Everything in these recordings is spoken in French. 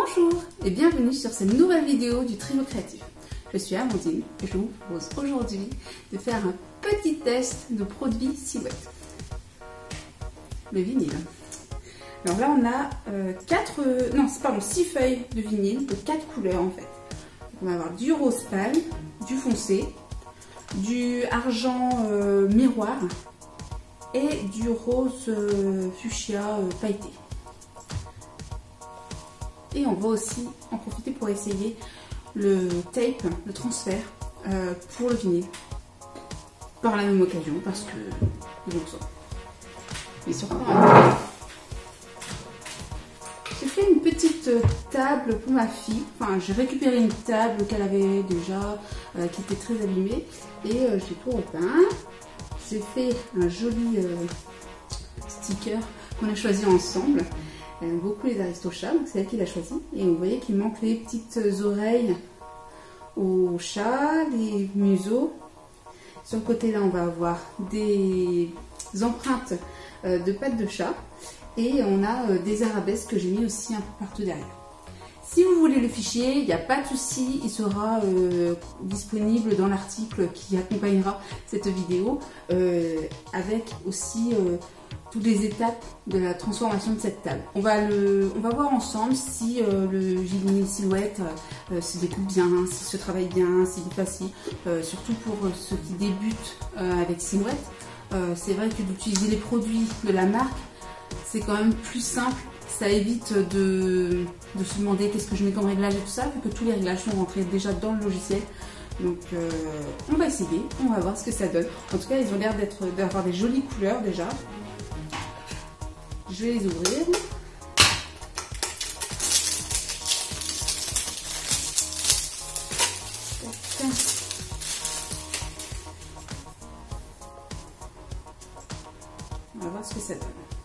Bonjour et bienvenue sur cette nouvelle vidéo du Trio Créatif. Je suis Amandine et je vous propose aujourd'hui de faire un petit test de produits Silhouette. Le vinyle. Alors là on a 6 feuilles de vinyle de 4 couleurs en fait. On va avoir du rose pâle, du foncé, du argent miroir et du rose fuchsia pailleté. Et on va aussi en profiter pour essayer le tape, le transfert pour le vinyle. Par la même occasion, parce que ils vont ça. Mais surtout, j'ai fait une petite table pour ma fille. Enfin, j'ai récupéré une table qu'elle avait déjà, qui était très abîmée. Et j'ai tout repeint. J'ai fait un joli sticker qu'on a choisi ensemble. Elle aime beaucoup les Aristochats, donc c'est elle qui l'a choisi. Et vous voyez qu'il manque les petites oreilles au chat, les museaux. Sur le côté là, on va avoir des empreintes de pattes de chat. Et on a des arabesques que j'ai mis aussi un peu partout derrière. Si vous voulez le fichier, il n'y a pas de souci, il sera disponible dans l'article qui accompagnera cette vidéo, avec aussi toutes les étapes de la transformation de cette table. On va voir ensemble si le vinyle Silhouette se découpe bien, s'il se travaille bien, s'il est facile, surtout pour ceux qui débutent avec Silhouette. C'est vrai que d'utiliser les produits de la marque, c'est quand même plus simple. Ça évite de se demander qu'est-ce que je mets comme réglage et tout ça, vu que tous les réglages sont rentrés déjà dans le logiciel. Donc on va essayer, on va voir ce que ça donne. En tout cas, ils ont l'air d'avoir des jolies couleurs déjà. Je vais les ouvrir. On va voir ce que ça donne.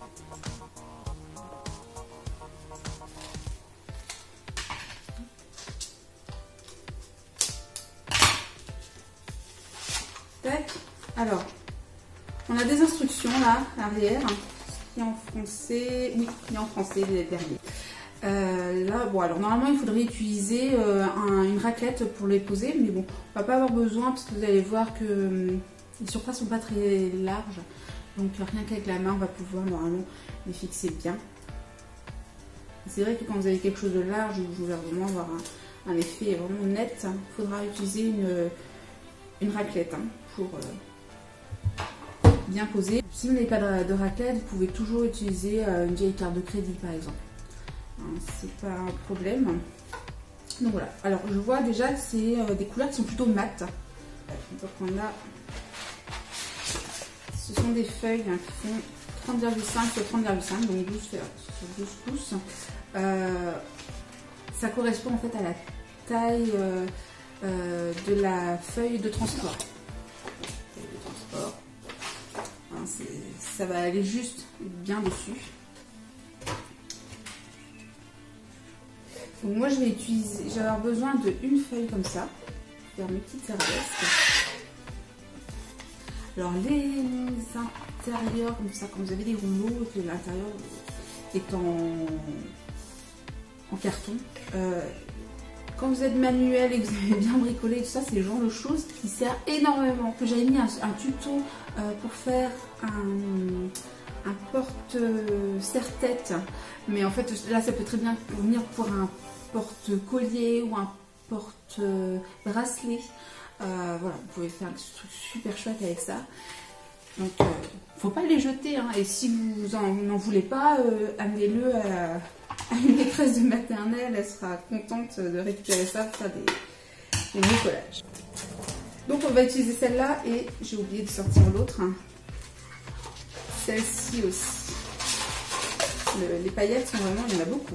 Tac. Alors, on a des instructions là, à l'arrière, qui est en français. Oui, qui est en français, les derniers. Là, bon, alors normalement, il faudrait utiliser une raclette pour les poser, mais bon, on va pas avoir besoin parce que vous allez voir que les surfaces sont pas très larges, donc rien qu'avec la main, on va pouvoir normalement les fixer bien. C'est vrai que quand vous avez quelque chose de large, vous voulez vraiment avoir un effet vraiment net, il faudra utiliser une raclette pour bien poser. Si vous n'avez pas de raclette, vous pouvez toujours utiliser une vieille carte de crédit par exemple. C'est pas un problème. Donc voilà. Alors je vois déjà que c'est des couleurs qui sont plutôt mates. Donc on a, ce sont des feuilles qui font 30,5 sur 30,5, donc 12 sur 12 pouces. Ça correspond en fait à la taille de la feuille de transport. Ça va aller juste bien dessus. Donc moi je vais avoir besoin d'une feuille comme ça, faire mes petites arabesques. Alors les intérieurs comme ça, quand vous avez des rouleaux, que l'intérieur est en carton. Quand vous êtes manuel et que vous avez bien bricolé et tout ça, c'est le genre de choses qui sert énormément. Que j'avais mis un tuto pour faire un porte-serre-tête. Mais en fait, là, ça peut très bien venir pour un porte-collier ou un porte-bracelet. Voilà, vous pouvez faire un truc super chouette avec ça. Donc, faut pas les jeter. Et si vous n'en voulez pas, amenez-le à une maîtresse de maternelle, elle sera contente de récupérer ça pour faire des bricolages. Donc on va utiliser celle-là et j'ai oublié de sortir l'autre. Celle-ci aussi. Les paillettes sont vraiment, il y en a beaucoup.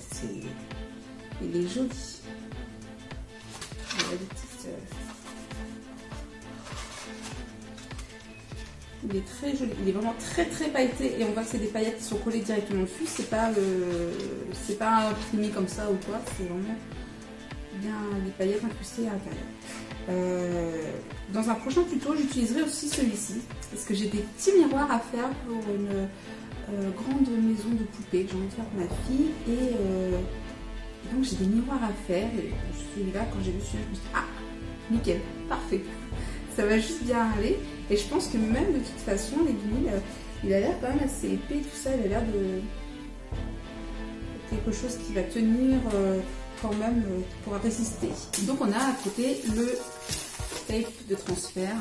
Il est joli. Il y a des petites... Il est très joli, il est vraiment très pailleté et on voit que c'est des paillettes qui sont collées directement dessus, c'est pas imprimé comme ça ou quoi, c'est vraiment bien des paillettes incrustées à l'intérieur. Dans un prochain tuto, j'utiliserai aussi celui-ci parce que j'ai des petits miroirs à faire pour une grande maison de poupées que j'ai envie de faire pour ma fille et donc donc j'ai des miroirs à faire. Et celui-là, quand j'ai vu celui-là, je me suis dit, ah, nickel, parfait. Ça va juste bien aller. Et je pense que même de toute façon, les vinyles, il a l'air quand même assez épais, tout ça. Il a l'air de quelque chose qui va tenir quand même, qui pourra résister. Donc on a à côté le tape de transfert.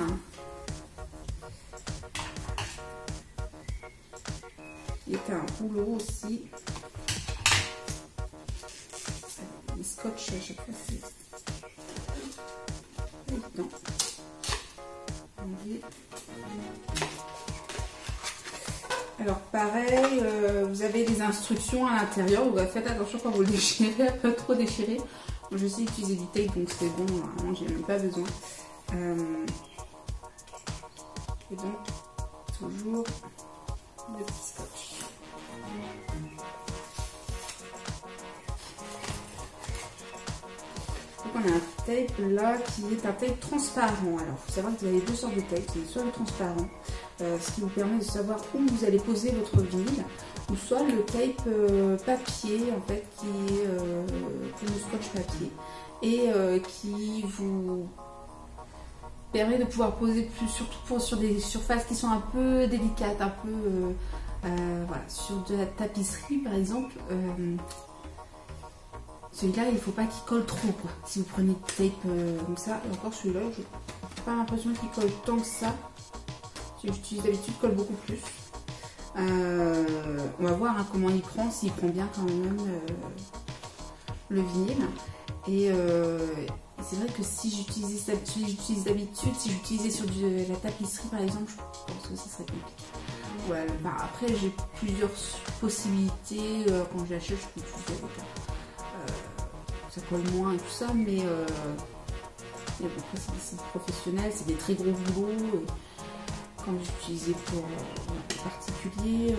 Il est un rouleau aussi. Les scotch à chaque fois c'est évident. Alors pareil, vous avez des instructions à l'intérieur. Faites attention quand vous le déchirez, à pas trop déchirer. Moi, je sais utiliser du tape, donc c'est bon, vraiment j'ai même pas besoin. Et donc toujours le petit scotch. Donc on a un tape là qui est un tape transparent. Alors il faut savoir que vous avez deux sortes de tape, c'est soit le transparent, ce qui vous permet de savoir où vous allez poser votre vinyle, ou soit le tape papier en fait qui est le scotch papier et qui vous permet de pouvoir poser plus, surtout sur des surfaces qui sont un peu délicates, un peu voilà, sur de la tapisserie par exemple. Celui-là, il ne faut pas qu'il colle trop, quoi. Si vous prenez du tape comme ça, et encore celui-là, je n'ai pas l'impression qu'il colle tant que ça. Si j'utilise d'habitude, il colle beaucoup plus. On va voir hein, comment il prend, s'il prend bien quand même le vinyle. Et c'est vrai que si j'utilise d'habitude, si j'utilisais sur de la tapisserie par exemple, je pense que ça serait compliqué. Ouais, bah, après, j'ai plusieurs possibilités. Quand je l'achète, je peux utiliser avec ça colle moins et tout ça, mais bon, c'est professionnel, c'est des très gros boulots. Et quand j'utilisais pour particulier,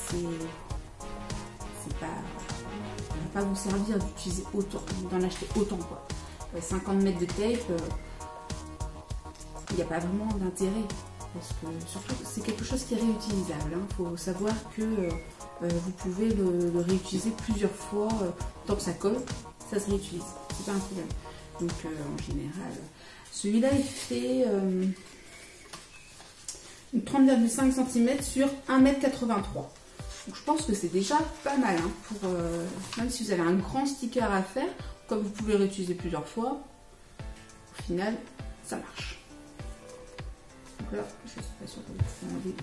c'est pas, ça va pas vous servir d'utiliser autant, d'en acheter autant quoi. 50 mètres de tape, il n'y a pas vraiment d'intérêt parce que surtout c'est quelque chose qui est réutilisable. Il faut savoir que vous pouvez le réutiliser plusieurs fois tant que ça colle. Ça se réutilise, c'est pas un problème. Donc en général, celui-là il fait 30,5 cm sur 1,83 m. Donc je pense que c'est déjà pas mal hein, pour même si vous avez un grand sticker à faire, comme vous pouvez le réutiliser plusieurs fois, au final ça marche. Donc là, je suis pas sûre que vous pouvez enlever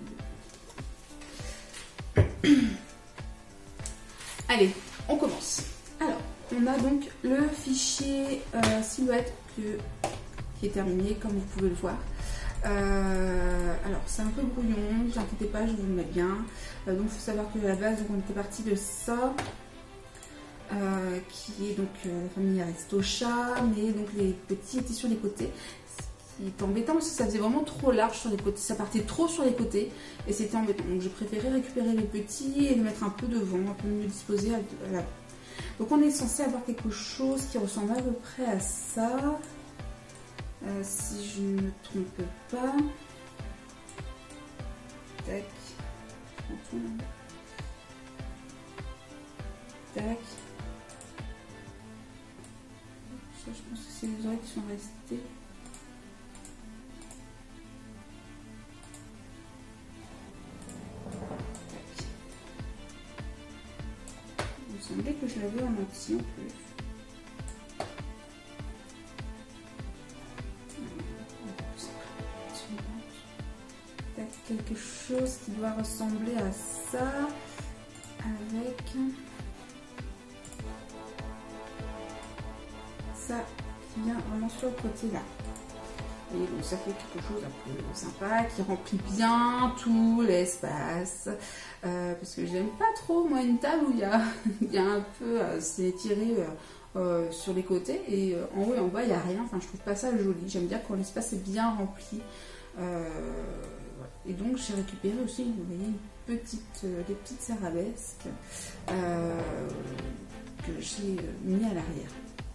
des trucs au milieu. Allez, on commence. Alors, on a donc le fichier silhouette qui est terminé, comme vous pouvez le voir. Alors, c'est un peu brouillon, ne vous inquiétez pas, je vous le mets bien. Donc, il faut savoir que à la base, on était parti de ça, qui est donc la famille Aristocha, mais donc les petits étaient sur les côtés. Ce qui est embêtant parce que ça faisait vraiment trop large sur les côtés, ça partait trop sur les côtés et c'était embêtant. Donc, j'ai préféré récupérer les petits et les mettre un peu devant, un peu mieux disposés à la. Donc on est censé avoir quelque chose qui ressemble à peu près à ça, si je ne me trompe pas. Tac. Tac. Ça, je pense que c'est les oreilles qui sont restées. Il me semblait que je l'avais en entier en plus. Tac, quelque chose qui doit ressembler à ça avec ça qui vient vraiment sur le côté là. Et donc ça fait quelque chose un peu sympa qui remplit bien tout l'espace. Parce que j'aime pas trop moi une table où il y a un peu c'est étiré sur les côtés et en haut et en bas il n'y a rien. Enfin je trouve pas ça joli. J'aime bien quand l'espace est bien rempli. Et donc j'ai récupéré aussi, vous voyez, des petites arabesques que j'ai mis à l'arrière.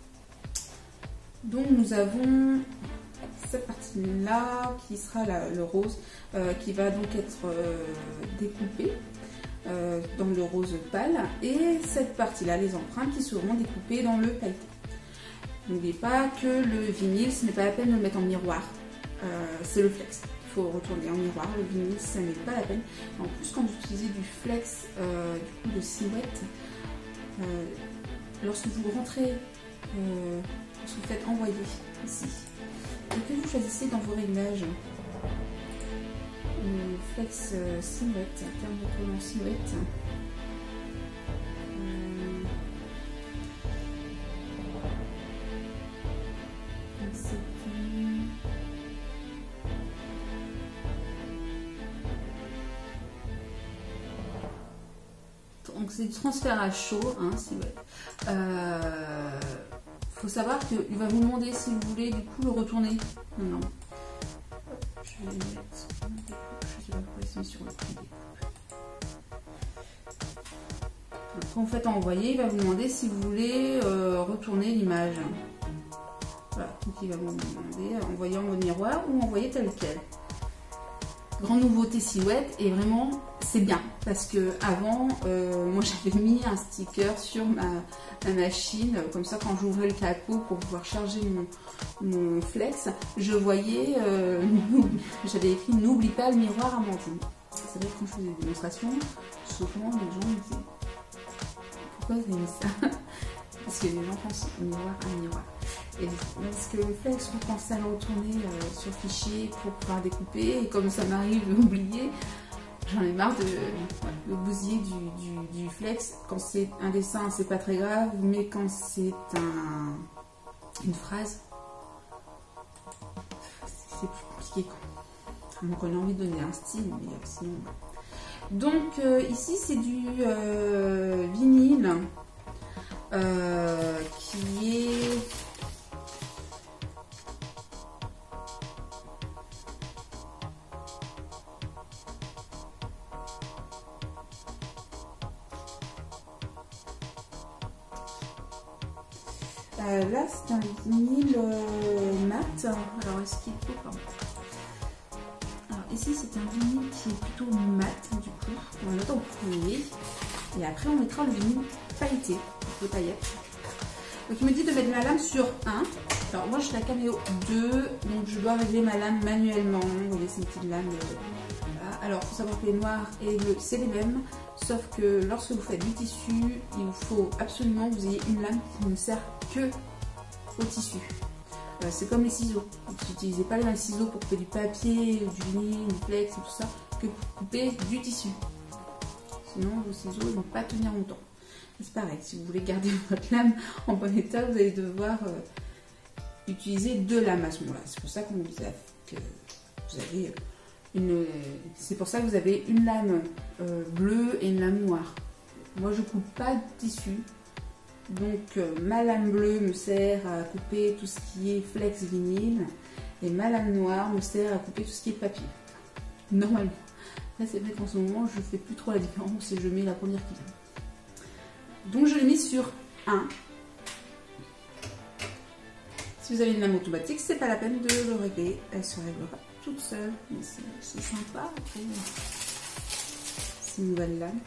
Donc nous avons cette partie là qui sera le rose qui va donc être découpée. dans le rose pâle, et cette partie-là, les empreintes qui seront découpées dans le pailleté. N'oubliez pas que le vinyle, ce n'est pas la peine de le mettre en miroir, c'est le flex. Il faut retourner en miroir, le vinyle, ça n'est pas la peine. En plus, quand vous utilisez du flex, du coup de silhouette, lorsque vous rentrez, lorsque vous faites envoyer ici, et que vous choisissez dans vos réglages le flex silhouette, terme de collant silhouette, donc c'est du transfert à chaud, hein, silhouette. Faut savoir qu'il va vous demander si vous voulez du coup le retourner. Non. Je vais mettre, je sais pas pourquoi ils sont sur le coup. Quand vous faites envoyer, il va vous demander si vous voulez retourner l'image. Voilà, donc il va vous demander envoyer en mode miroir ou envoyer tel quel. Grande nouveauté silhouette, et vraiment c'est bien parce que avant moi j'avais mis un sticker sur ma machine, comme ça quand j'ouvrais le capot pour pouvoir charger mon flex, je voyais, j'avais écrit n'oublie pas le miroir Amandine. C'est vrai que quand je faisais des démonstrations, souvent les gens me disaient pourquoi vous avez mis ça? Parce que les gens pensent miroir à miroir. Et parce que le flex, vous pensez à le retourner sur fichier pour pouvoir découper, et comme ça m'arrive d'oublier, j'en ai marre de bousiller du flex. Quand c'est un dessin, c'est pas très grave, mais quand c'est une phrase, c'est plus compliqué. Donc on a envie de donner un style, mais sinon. Donc ici c'est du vinyle qui est là c'est un vinyle mat. Alors est-ce qu'il faut pas? Alors ici c'est un vinyle qui est plutôt mat du coup. On va le mettre en premier et après on mettra le vinyle pailleté, de paillettes. Donc il me dit de mettre ma lame sur 1. Alors moi je la caméo 2, donc je dois régler ma lame manuellement. Vous voyez c'est une petite lame. Voilà. Alors il faut savoir que les noirs et les bleus c'est les mêmes, sauf que lorsque vous faites du tissu, il vous faut absolument que vous ayez une lame qui ne sert que au tissu. C'est comme les ciseaux. Vous n'utilisez pas les mêmes ciseaux pour couper du papier, du vinyle, du flex et tout ça, que pour couper du tissu. Sinon vos ciseaux ne vont pas tenir longtemps. C'est pareil, si vous voulez garder votre lame en bon état, vous allez devoir utiliser 2 lames à ce moment-là. C'est pour ça qu'on vous dit que vous avez c'est pour ça que vous avez une lame bleue et une lame noire. Moi je coupe pas de tissu, donc ma lame bleue me sert à couper tout ce qui est flex vinyle et ma lame noire me sert à couper tout ce qui est papier. Normalement. Là c'est vrai qu'en ce moment je fais plus trop la différence et je mets la première qui vient. Donc je l'ai mis sur 1. Si vous avez une lame automatique, c'est pas la peine de le régler, elle se réglera toute seule. C'est sympa après ces nouvelles lames.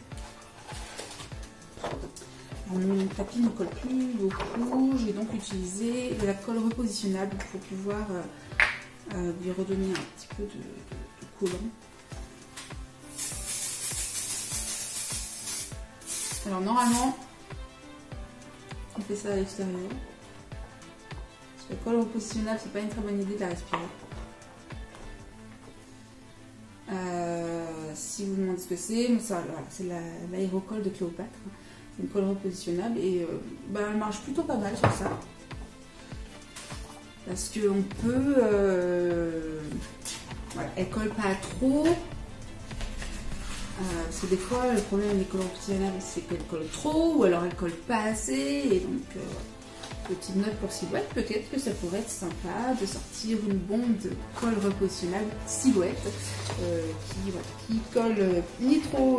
Alors, mon tapis ne colle plus beaucoup, j'ai donc utilisé de la colle repositionnable pour pouvoir lui redonner un petit peu de collant. Alors normalement, on fait ça à l'extérieur. Parce que la colle repositionnable, c'est pas une très bonne idée de la respirer. Si vous vous demandez ce que c'est, voilà, c'est l'aérocolle de Cléopâtre. C'est une colle repositionnable et elle marche plutôt pas mal sur ça. Parce qu'on peut... voilà, elle colle pas trop. Parce que des fois, le problème avec les colles repositionnelles, c'est qu'elle colle trop ou alors elle colle pas assez. Et donc, petite note pour silhouette, peut-être que ça pourrait être sympa de sortir une bombe de colle repositionnelle silhouette qui colle ni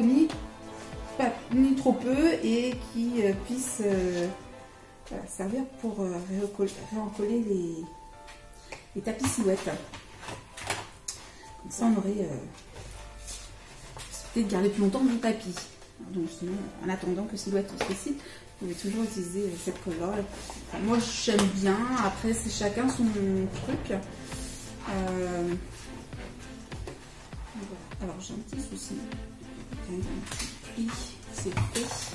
trop peu et qui puisse servir pour réencoller les tapis silhouettes. Comme ça, on aurait peut-être gardé plus longtemps mon tapis. Donc sinon, en attendant que Silhouette se décide, vous pouvez toujours utiliser cette colle-là. Enfin, moi j'aime bien, après c'est chacun son truc. Alors j'ai un petit souci. Un petit pli, c'est fait.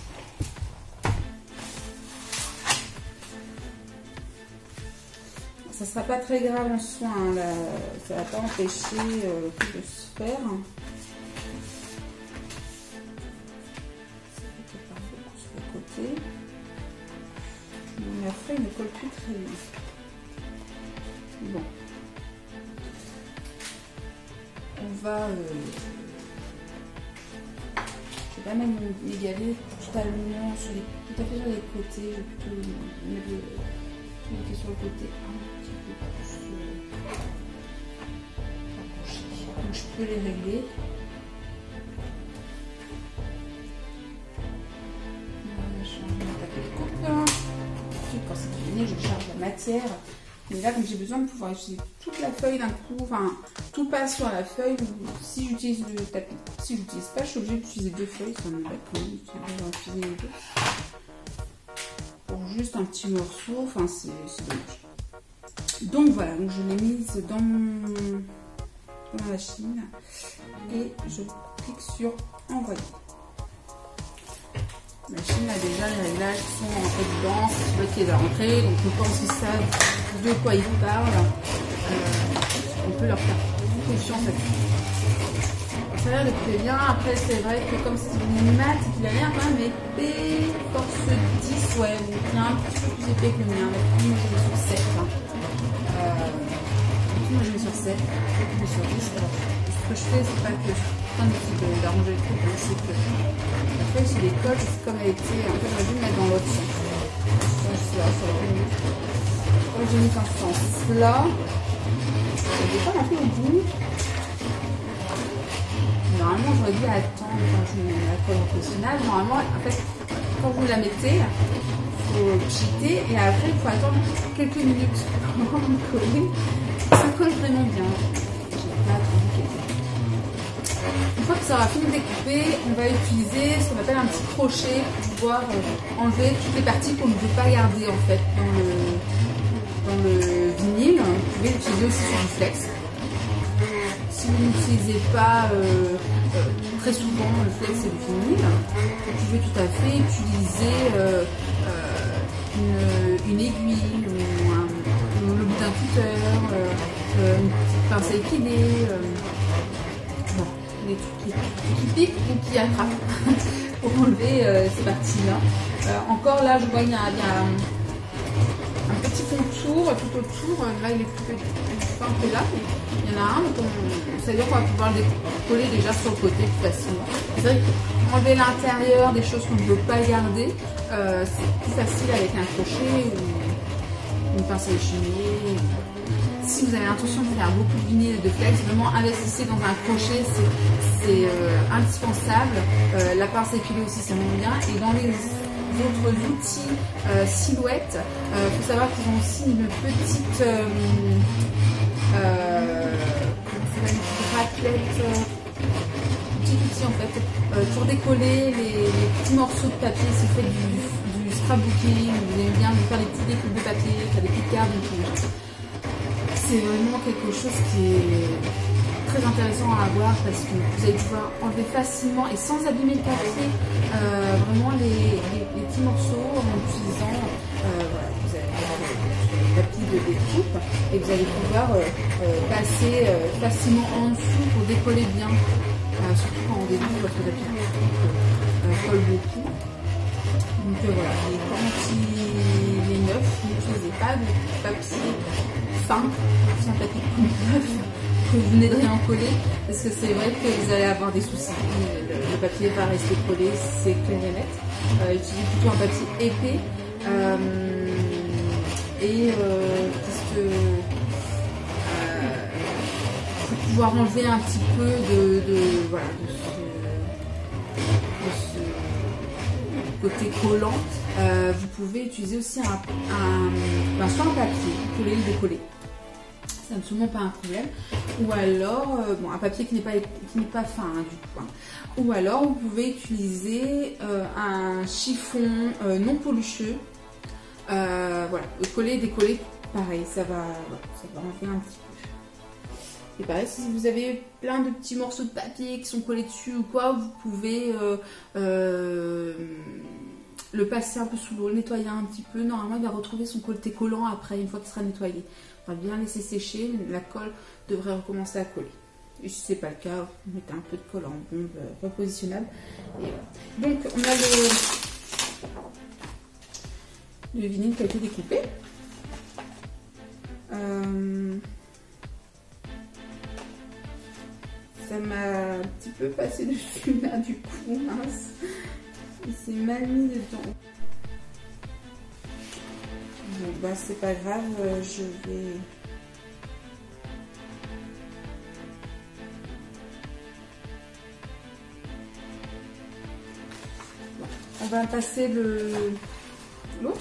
Ça sera pas très grave en soi, hein, là, ça va pas empêcher tout de se faire. Sur le côté. Mais après il ne colle plus très bien. Bon. On va... je vais pas même m'égaler totalement sur les, tout à fait sur les côtés. Je vais plutôt mettre sur le côté un petit peu plus approché. Donc je peux les régler. Voilà, je vais mettre un peu de coupe. Ensuite, quand c'est terminé, je charge la matière. Mais là, comme j'ai besoin de pouvoir utiliser toute la feuille d'un coup, enfin, tout passe sur la feuille. Si j'utilise le tapis, si je n'utilise pas, je suis obligée d'utiliser 2 feuilles. Ça me va quand même utiliser les 2. Pour juste un petit morceau, enfin, c'est dommage. Donc voilà, donc je l'ai mise dans ma machine et je clique sur envoyer. La machine a déjà les réglages qui sont rentrés dedans, c'est celui qui est rentré, donc je pense qu'ils savent de quoi ils parlent. On peut leur faire confiance là-dessus. Ça a l'air de très bien. Après, c'est vrai que comme c'est une mat, il a l'air quand même épais. Force 10, ouais, donc il est un petit peu plus épais que le mien. Moi, je mets sur 7. Moi, je mets sur 7. Je mets sur 10. Alors, ce que je fais, c'est pas que je prends d'arranger le truc, c'est que la feuille, c'est les cols, c'est comme elle était. En fait, j'aurais dû le mettre dans l'autre sens. Comme j'ai mis dans ce sens-là, ça dépend un peu au bout. Normalement, j'aurais dû attendre quand je mets la colle professionnelle. Normalement, en fait, quand vous la mettez, il faut cheater et après, il faut attendre quelques minutes avant de coller. Ça colle vraiment bien. Une fois que ça aura fini de découper, on va utiliser ce qu'on appelle un petit crochet pour pouvoir enlever toutes les parties qu'on ne veut pas garder en fait dans le vinyle. Vous pouvez l'utiliser aussi sur du flex. Si vous n'utilisez pas très souvent le flex et le vinyle, vous pouvez tout à fait utiliser une aiguille ou le bout d'un cutter, une petite pince à épiler, des trucs qui piquent ou qui attrapent pour enlever ces parties-là. Encore là, je vois il y a un petit contour tout autour. Là, il est plus fin que là, mais il y en a un. C'est-à-dire qu'on va pouvoir le coller déjà sur le côté plus facilement. C'est vrai qu'enlever l'intérieur des choses qu'on ne veut pas garder, c'est plus facile avec un crochet ou une pince à échiner. Si vous avez l'intention de faire beaucoup de vinyle et de flex, vraiment investissez dans un crochet, c'est indispensable. La pince à épiler aussi, c'est vraiment bien. Et dans les autres outils Silhouette, il faut savoir qu'ils ont aussi une petite raclette, petit outil en fait, pour décoller les petits morceaux de papier. Si vous faites du scrapbooking, vous aimez bien faire des petits découpes de papier, faire des petites cartes. C'est vraiment quelque chose qui est très intéressant à avoir parce que vous allez pouvoir enlever facilement et sans abîmer le papier vraiment les petits morceaux en utilisant voilà, vous avez le papier de découpe et vous allez pouvoir passer facilement en dessous pour décoller bien, surtout quand on débute votre papier colle beaucoup. Donc voilà, et quand il est neuf, n'utilisez pas de papier fin, c'est un papier neuf que vous venez de réencoller, parce que c'est vrai que vous allez avoir des soucis. Le papier va rester collé, c'est clair et net. Utilisez plutôt un papier épais puisque pour pouvoir enlever un petit peu voilà, de ce côté collant, vous pouvez utiliser aussi soit un papier, vous pouvez le décoller. c'est absolument pas un problème. Ou alors, bon, un papier qui n'est pas fin hein, du coup. Hein. Ou alors, vous pouvez utiliser un chiffon non pelucheux. Voilà, coller, décoller, pareil, ça va enlever un petit peu. Et pareil, si vous avez plein de petits morceaux de papier qui sont collés dessus ou quoi, vous pouvez le passer un peu sous l'eau, le nettoyer un petit peu. Normalement, il va retrouver son côté collant après, une fois qu'il sera nettoyé. On va bien laisser sécher, la colle devrait recommencer à coller. Et si ce n'est pas le cas, vous mettez un peu de colle en bombe repositionnable. Et voilà. Donc, on a le vinyle qui a été découpé. Ça m'a un petit peu passé dessus là du coup, mince. Il s'est mal mis dedans. Bon bah c'est pas grave, je vais... Bon, on va passer l'autre.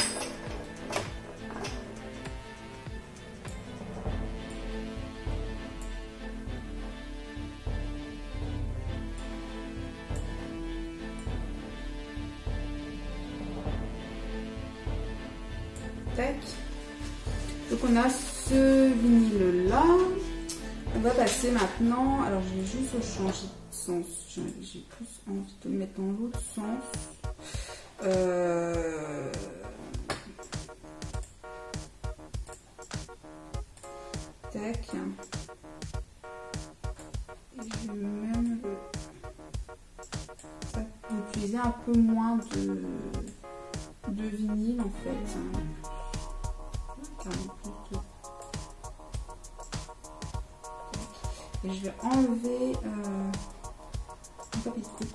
Tac. Donc on a ce vinyle là. On va passer maintenant. Alors je vais juste changer de sens. J'ai plus envie de le mettre dans l'autre sens. Tac. Et je vais même utiliser un peu moins de vinyle en fait. Et je vais enlever un papier de coupe.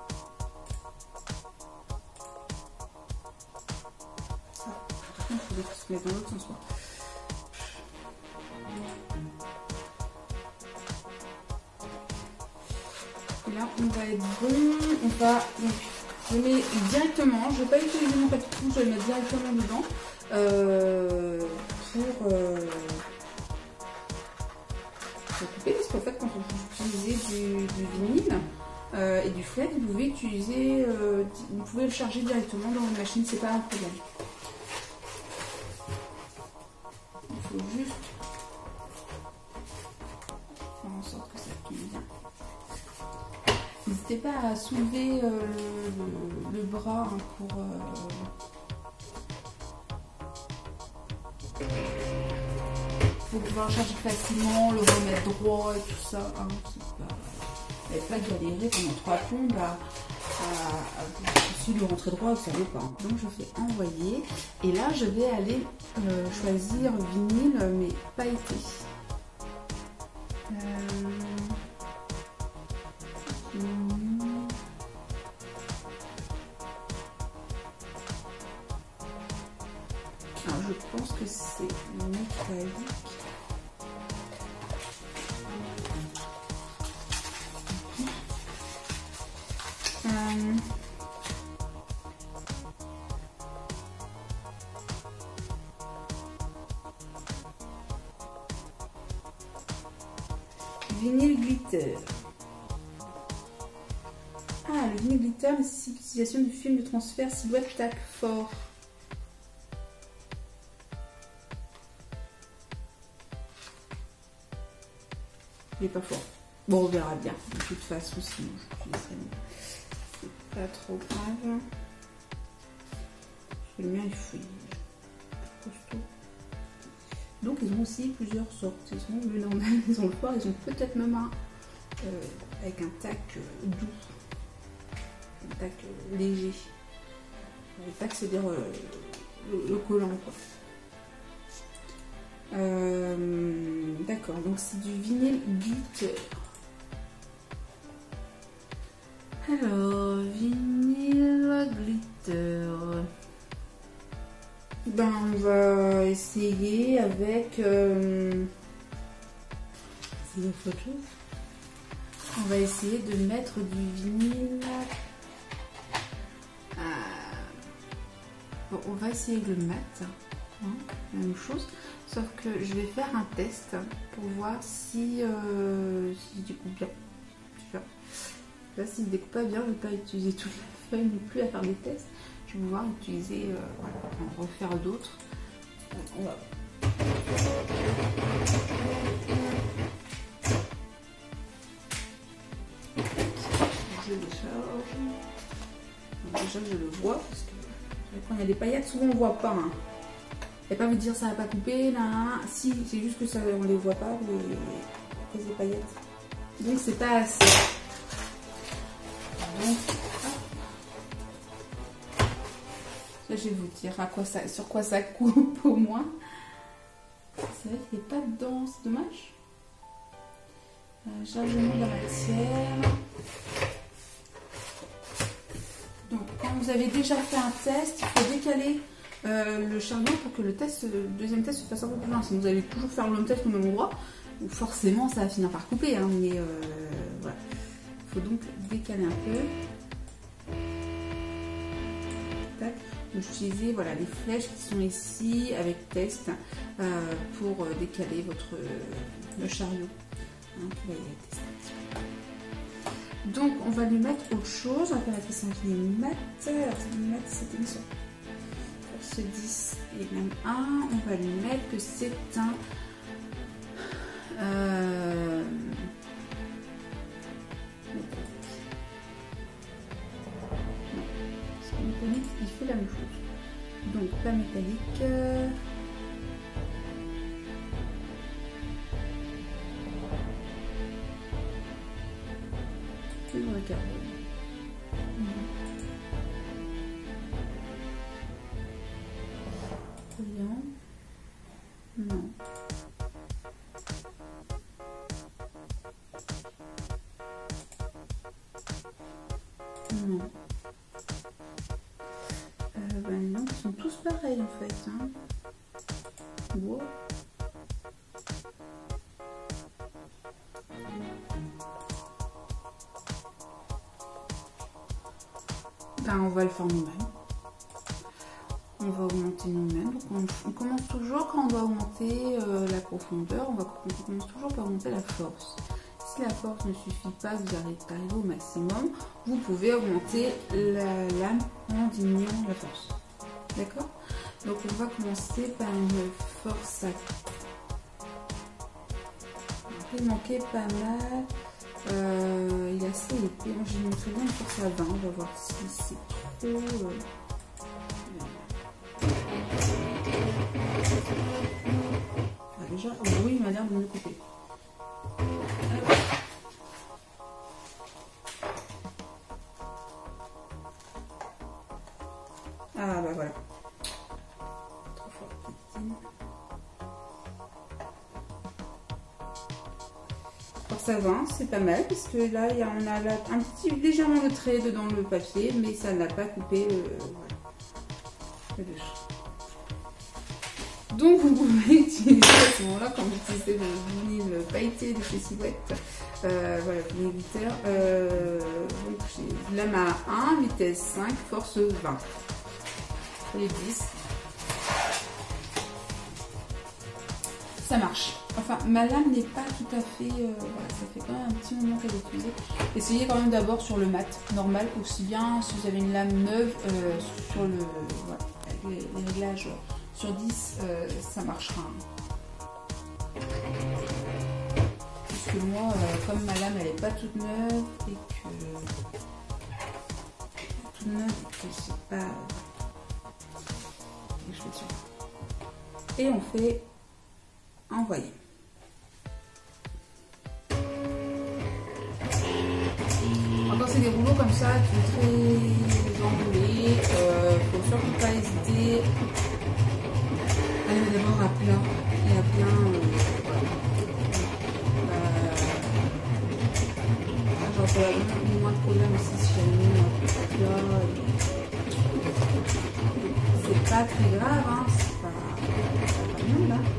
Ça, il faut se mettre dans l'autre sens. Et là, on va être bon. On va donc, je mets directement. Je ne vais pas utiliser mon papier de coupe, je vais le mettre directement dedans pour couper, parce qu'en fait quand vous utilisez du vinyle et du fret, vous pouvez utiliser, vous pouvez le charger directement dans la machine, c'est pas un problème. Il faut juste faire en sorte que ça tombe bien. N'hésitez pas à soulever le bras hein, pour pouvoir charger facilement, le remettre droit et tout ça. Hein, pas galérer pendant 3 plombes à essayer de le rentrer droit, vous savez pas. Donc je fais envoyer et là je vais aller choisir vinyle mais pailleté. Alors je pense que c'est métallique. Vinyle glitter. Ah, le vinyle glitter nécessite l'utilisation du film de transfert silhouette tac fort. Il n'est pas fort. Bon, on verra bien. De toute façon, sinon j'utiliserai. C'est pas trop grave. Le mien, il faut costaud. Donc, ils ont aussi plusieurs sortes. Ils ont le normal, ils ont le fort, ils ont peut-être même un avec un tac doux, un tac léger. Le tac, c'est-à-dire le collant, quoi. D'accord, donc c'est du vinyle glitter. Alors, vinyle glitter. Ben, on va essayer avec c'est une photo. On va essayer de mettre du vinyle. Bon, on va essayer le mat. hein, la même chose. Sauf que je vais faire un test pour voir si je découpe bien. Là, si je découpe pas bien, je ne vais pas utiliser toute la feuille non plus à faire des tests. Je vais pouvoir utiliser, voilà, en refaire d'autres. On va. Je décharge. Déjà, je le vois parce que quand il y a des paillettes, souvent on ne voit pas. Hein. Et pas vous dire ça va pas couper, là. Si, c'est juste que ça, on les voit pas, les paillettes. Donc c'est pas assez. Donc, là, je vais vous dire sur quoi ça coupe au moins. C'est vrai qu'il n'est pas dedans, c'est dommage. Chargement de la matière. Donc quand vous avez déjà fait un test, il faut décaler le charbon pour que le deuxième test se fasse un peu plus loin. Sinon vous allez toujours faire le même test au même endroit, où forcément ça va finir par couper. Hein, mais voilà. Il faut donc décaler un peu. Tac. Donc j'utilisais voilà, les flèches qui sont ici avec test pour décaler le chariot. Hein, qui va y être. Donc on va lui mettre autre chose, on va mettre 5 mm. Alors 5 mm c'était mis sur ce 10 et même 1. On va lui mettre que c'est un métallique, il fait la même chose. Donc pas métallique. Fibre carbone. Brillant. Non. Non. Ben non, ils sont tous pareils en fait. Hein. Wow. Ben, on va le faire nous-mêmes. On va augmenter nous-mêmes. Donc on commence toujours quand on doit augmenter la profondeur. On commence toujours par augmenter la force. Si la force ne suffit pas, vous arrivez au maximum, vous pouvez augmenter la lame en diminuant la force. D'accord? Donc on va commencer par une force à... Il manquait pas mal. Il est assez épais. Je vais montrer bien une force à 20. On va voir si c'est trop... Déjà, au bruit, il m'a l'air de me couper. Ah bah voilà. Trop fort. Force à 20, c'est pas mal parce que là, on a un petit légèrement de trait dedans le papier, mais ça n'a pas coupé le dessus. Donc vous pouvez utiliser à ce moment-là, quand vous utilisez le vinyle pailleté de chez Silhouette, voilà, vinyle glitter, donc j'ai lame à 1, vitesse 5, force 20. Les 10. Ça marche. Enfin, ma lame n'est pas tout à fait... voilà, ça fait quand même un petit moment qu'elle est utilisée. Essayez quand même d'abord sur le mat normal, aussi bien si vous avez une lame neuve sur le... Voilà, avec les réglages... Sur 10, ça marchera. Parce que moi, comme ma lame, elle n'est pas toute neuve et que c'est pas... Et on fait envoyer. Alors, quand c'est des rouleaux comme ça, qui sont très enroulés, faut surtout pas hésiter. Allez d'abord à plat et à bien j'aurais moins de problème aussi si j'avais mis un peu à plat. C'est pas très grave, hein, c'est pas bien là.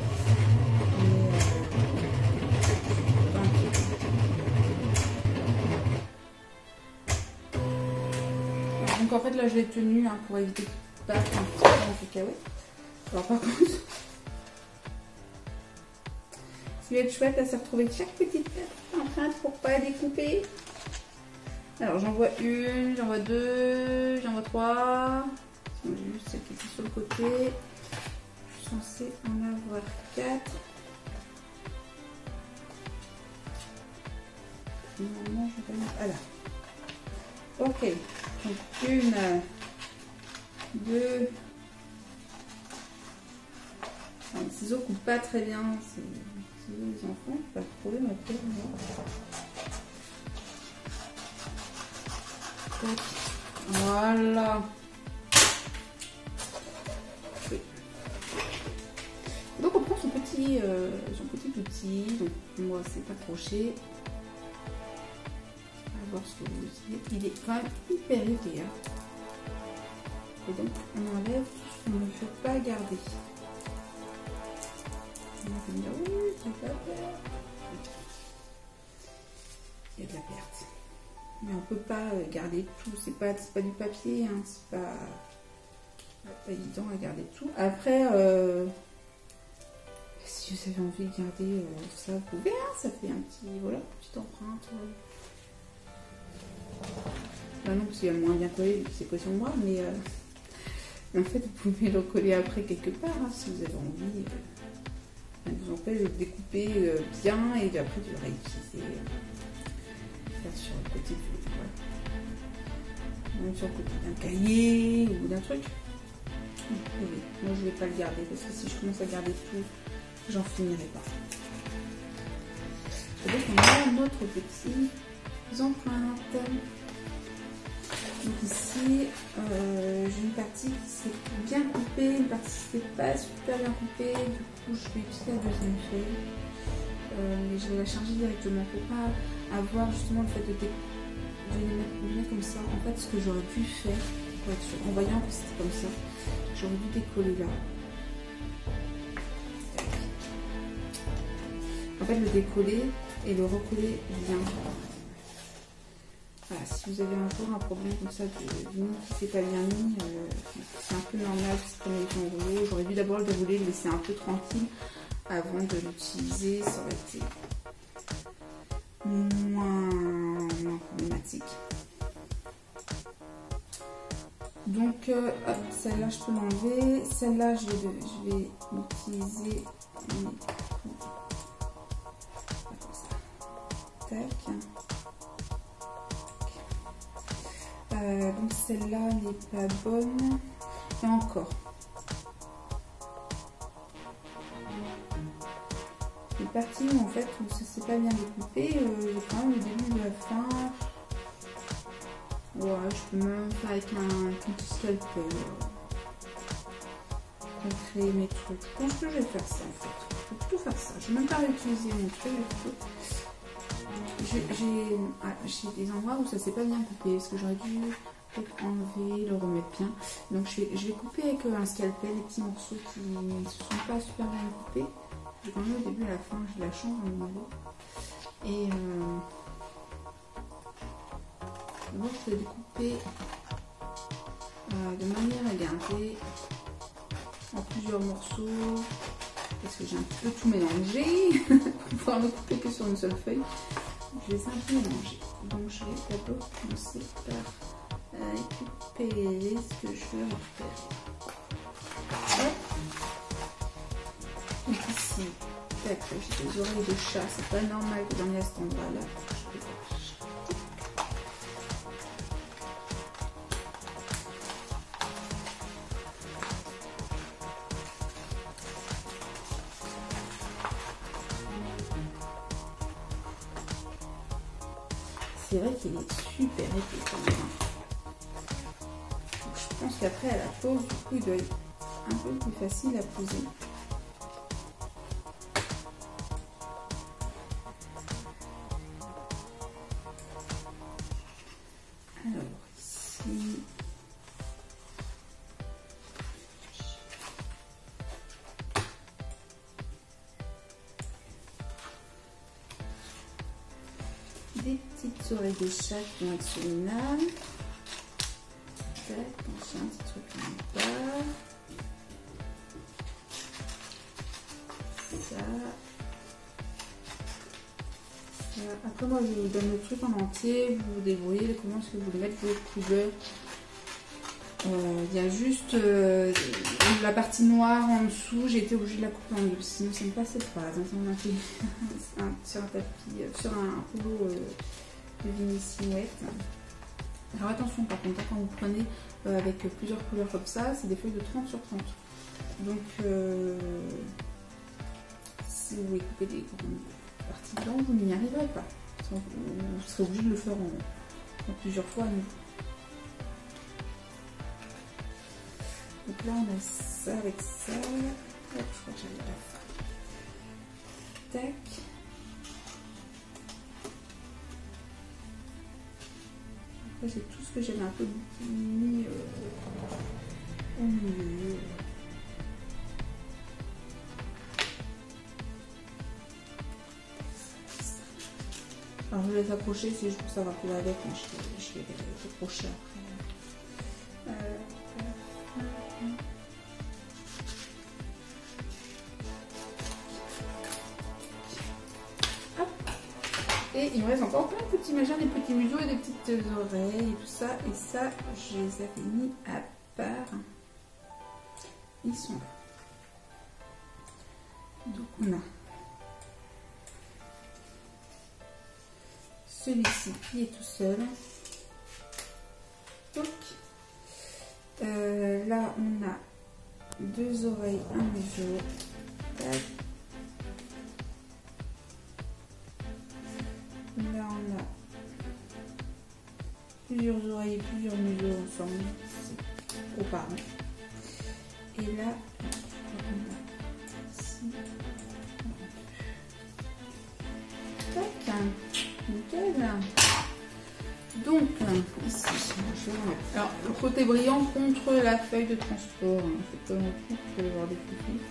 Donc en fait là je l'ai tenu hein, pour éviter de pas faire un petit peu en cacahuète. Alors par contre, ce qui va être chouette, là, c'est retrouver chaque petite empreinte pour pas découper. Alors j'en vois une, j'en vois deux, j'en vois trois. J'ai juste celle qui est sur le côté. Je suis censée en avoir 4. Normalement, je vais pas mettre. Voilà. Ok. Donc une, deux. Alors, les ciseaux coupent pas très bien. C'est les ciseaux des enfants. Je vais pas trouver ma pierre. Voilà. Oui. Donc on prend son petit outil. Donc moi c'est pas crochet. On va voir ce que vous dites. Il est quand même hyper épais. Hein. Et donc on enlève tout ce qu'on ne veut pas garder. On va dire oui, c'est de la perte. Il y a de la perte. Mais on peut pas garder tout, c'est pas du papier, hein. C'est pas évident à garder tout. Après, si vous avez envie de garder ça, vous pouvez, hein. Ça fait un petit, voilà, petite empreinte. Là non, parce qu'il va moins bien coller, c'est collé sur moi, mais en fait, vous pouvez le coller après quelque part, hein, si vous avez envie. Ça vous empêche de découper bien et après de le réutiliser. Sur le côté même sur le côté d'un cahier ou d'un truc. Oui, moi je vais pas le garder parce que si je commence à garder tout, j'en finirai pas. Et donc on a notre petit empreinte. Donc ici j'ai une partie qui s'est bien coupée, une partie qui s'est pas super bien coupée. Du coup je vais utiliser la deuxième feuille. Mais je vais la charger directement pour pas avoir justement le fait de les mettre comme ça. En fait, ce que j'aurais pu faire, pour être sûr, en voyant que c'était comme ça, j'aurais dû décoller là. En fait, le décoller et le recoller bien. Voilà, si vous avez un jour un problème comme ça de ligne qui s'est pas bien mis, c'est un peu normal, c'est comme avec mon rouleau. J'aurais dû d'abord le dérouler, le laisser un peu tranquille avant de l'utiliser, ça aurait été moins problématique. Donc celle-là je peux l'enlever, celle-là je vais l'utiliser. Tac. Donc celle-là n'est pas bonne. Et encore. Les parties où en fait où ça s'est pas bien découpé, j'ai quand même le début de la fin. Ouais, je peux même faire avec un petit scalpel pour créer mes trucs. Je pense que je vais faire ça en fait. Je vais plutôt faire ça. Je vais même pas réutiliser mon truc. J'ai des endroits où ça s'est pas bien coupé parce que j'aurais dû enlever, le remettre bien. Donc je vais couper avec un scalpel les petits morceaux qui ne se sont pas super bien coupés. J'ai quand même au début et à la fin, j'ai la chance d'en demander. Et donc je vais découper de manière à garder en plusieurs morceaux parce que j'ai un peu tout mélangé pour pouvoir le couper que sur une seule feuille. Je les ai un peu mélangés. Donc je vais d'abord commencer par récupérer ce que je veux récupérer. Hop. Donc ici, tac, j'ai des oreilles de chat, c'est pas normal que j'en ai à cet endroit-là. C'est vrai qu'il est super épais quand même. Donc, je pense qu'après à la pose, du coup, il doit être un peu plus facile à poser. Alors ici, des petites oreilles de chat qui vont être sur une âme. Tac, j'ai un petit truc en bas. ça. Après moi je vous donne le truc en entier, vous vous débrouillez comment est-ce que vous voulez mettre vos couleurs. Il y a juste la partie noire en dessous, j'ai été obligée de la couper en deux, sinon ça ne passait pas. Donc on a fait sur un tapis, sur un rouleau de vinyle silhouette. Alors attention par contre, quand vous prenez avec plusieurs couleurs comme ça, c'est des feuilles de 30 sur 30. Donc si vous voulez couper des grandes parties blanches, vous n'y arriverez pas. Vous serez obligé de le faire en plusieurs fois à nouveau. Donc là on a ça avec ça. Hop, je crois que j'arrive à faire. Tac. Après c'est tout ce que j'avais un peu mis au milieu. Alors je laisse accrocher, c'est juste pour savoir plus avec, mais je vais accrocher après. Hop. Et il me reste encore plein de petits machins, des petits museaux et des petites oreilles et tout ça. Et ça, je les avais mis à part. Ils sont là. Donc on a celui-ci qui est tout seul. Donc là on a deux oreilles, un museau. Tac. Là on a plusieurs oreilles et plusieurs museaux ensemble. C'est aux parents. Et là on a ici. Tac. Nickel. Donc ici, alors le côté brillant contre la feuille de transport, c'est pas non plus pour voir des photos.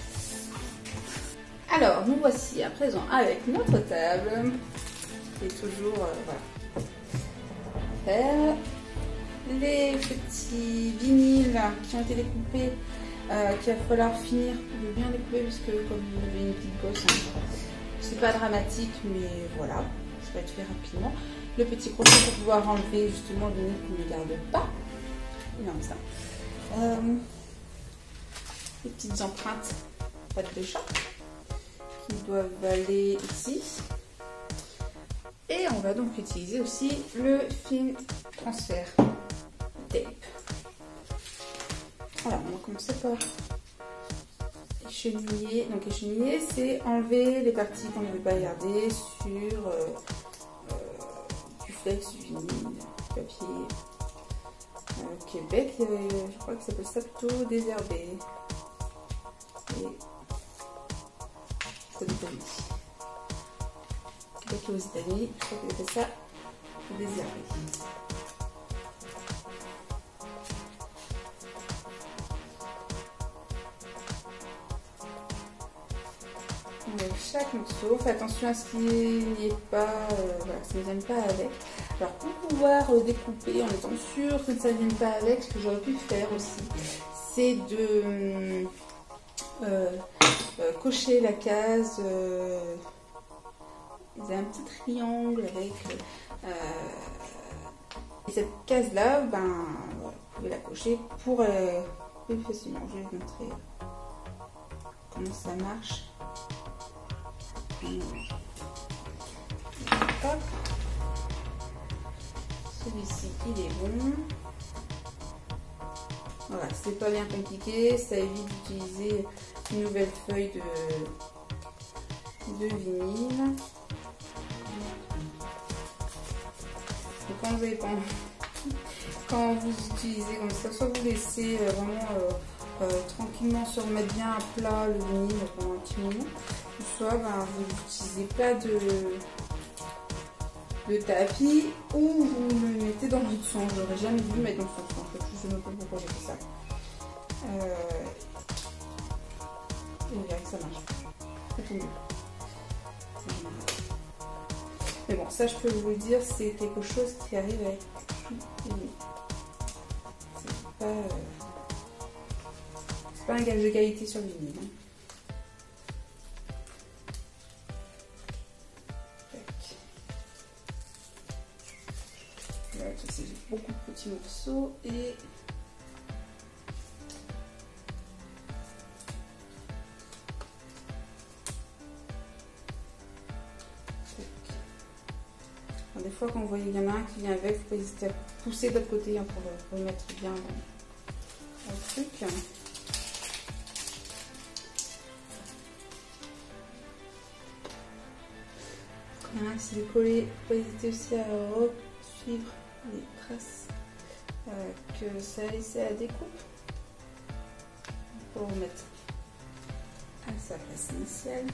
Alors nous voici à présent avec notre table, qui est toujours voilà. Faire les petits vinyles qui ont été découpés, qu'il va falloir finir de bien découper parce que comme vous avez une petite bosse, hein, c'est pas dramatique, mais voilà. Ça va être fait rapidement. Le petit crochet pour pouvoir enlever justement le vinyle qu'on ne garde pas. Il en ça. Les petites empreintes pattes de chat qui doivent aller ici. Et on va donc utiliser aussi le film transfert tape. Alors on va commencer par écheniller. Donc écheniller, c'est enlever les parties qu'on ne veut pas garder sur du flex, du vinyle, du papier. Au Québec, je crois que ça s'appelle ça plutôt désherbé. Et aux États-Unis. Québec et aux États-Unis, je crois que c'est ça désherbé. Chaque morceau, faites attention à ce qu'il n'y ait pas, voilà, ça ne vienne pas avec. Alors pour pouvoir découper en étant sûr que ça ne vienne pas avec, ce que j'aurais pu faire aussi, c'est de cocher la case. Vous avez un petit triangle avec et cette case là, ben voilà, vous pouvez la cocher pour plus facilement. Je vais vous montrer comment ça marche. Hop. Celui-ci il est bon. Voilà, c'est pas bien compliqué, ça évite d'utiliser une nouvelle feuille de vinyle. Et quand vous avez pas quand vous utilisez comme ça, soit vous laissez vraiment tranquillement se remettre bien à plat le vinyle pendant un petit moment, soit ben, vous n'utilisez pas de tapis ou vous le mettez dans votre sang. Je n'aurais jamais dû mettre dans son sang. En fait, je ne sais pas pourquoi j'ai fait ça. Et vous verrez que ça marche. C'est tout mieux. Mais bon, ça je peux vous le dire, c'est quelque chose qui arrive avec tout le vinyle. C'est pas un gage de qualité sur le vinyle. Hein. beaucoup de petits morceaux et des fois quand vous voyez qu'il y en a un qui vient avec, vous pouvez hésiter à pousser de l'autre côté hein, pour remettre bien dans le truc. Il y en a un qui s'est décollé, vous pouvez hésiter aussi à suivre les traces que ça a laissé à la découpe pour remettre à sa place initiale.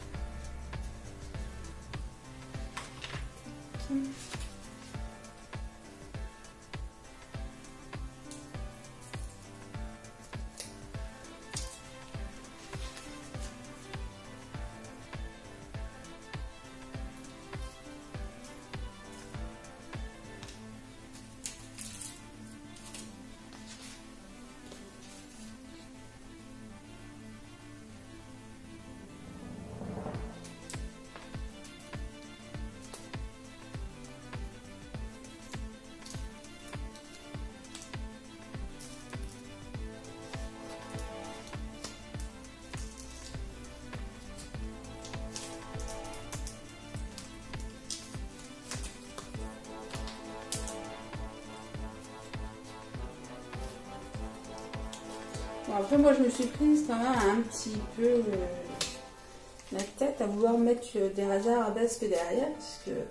Bon, après moi je me suis prise quand même un petit peu la tête à vouloir mettre des rasés arabesques derrière parce que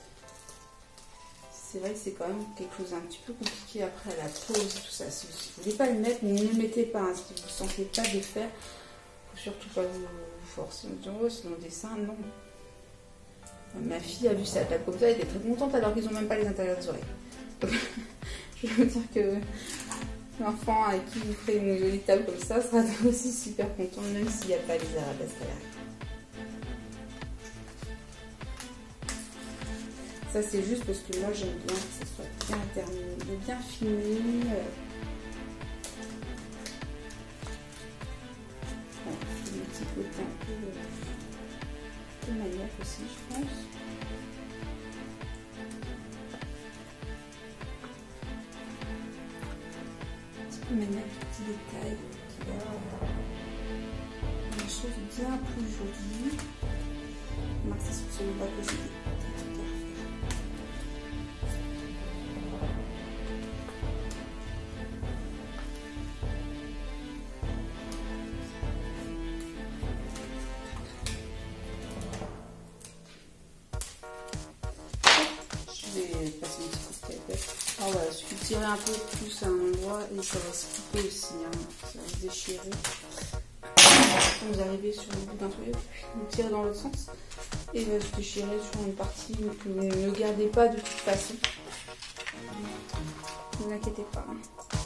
c'est vrai que c'est quand même quelque chose d'un petit peu compliqué après à la pose tout ça. Si vous ne voulez pas le mettre, ne le mettez pas. Hein. Si vous ne sentez pas de faire, surtout pas vous forcer. Oh, c'est mon dessin, non. Ma fille a vu ça, comme ça, elle était très contente alors qu'ils n'ont même pas les intérieurs des oreilles. Donc, je veux dire que l'enfant avec qui vous ferez une jolie table comme ça sera aussi super content, même s'il n'y a pas les arabesques à l'arrière. Ça c'est juste parce que moi j'aime bien que ça soit bien terminé, bien fini. Voilà, un petit côté un peu maniaque aussi je pense. Maniaque, petit détail qui a une chose bien plus jolie. Remarque, c'est sur celui-là que j'ai des trucs à refaire. Je vais passer une petite cafette. Alors voilà, je vais tirer un peu plus à un endroit et ça va se couper aussi, hein. Ça va se déchirer. Quand vous arrivez sur le bout d'un tuyau, vous tirez dans l'autre sens et il va se déchirer sur une partie que vous ne gardez pas de toute façon. Ne vous inquiétez pas. Hein.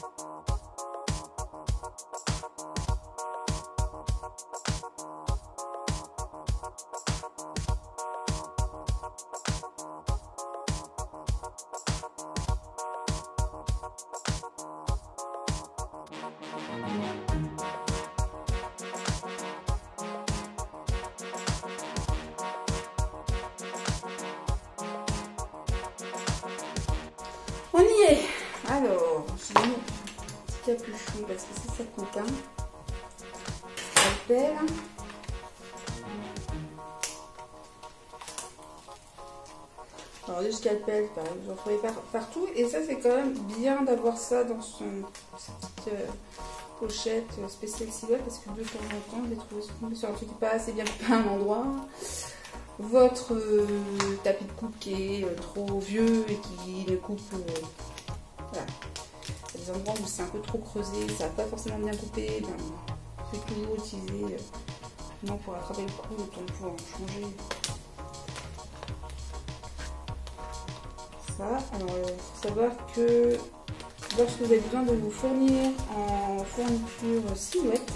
On y est. Alors, j'ai mis un petit capuchon parce que c'est ça coupe. Hein. Scalpel. Alors, le scalpel, vous en trouvez partout. Et ça, c'est quand même bien d'avoir ça dans sa petite pochette spéciale silhouette parce que de temps en temps, je l'ai trouvé sur un truc qui n'est pas assez bien coupé à un endroit. Votre tapis de coupe qui est trop vieux et qui ne coupe voilà. Il y a des endroits où c'est un peu trop creusé, ça va pas forcément bien couper, ben, je vais toujours utiliser pour attraper le coup, le temps de pouvoir en changer. Ça, alors il faut savoir que lorsque vous avez besoin de vous fournir en fourniture silhouette,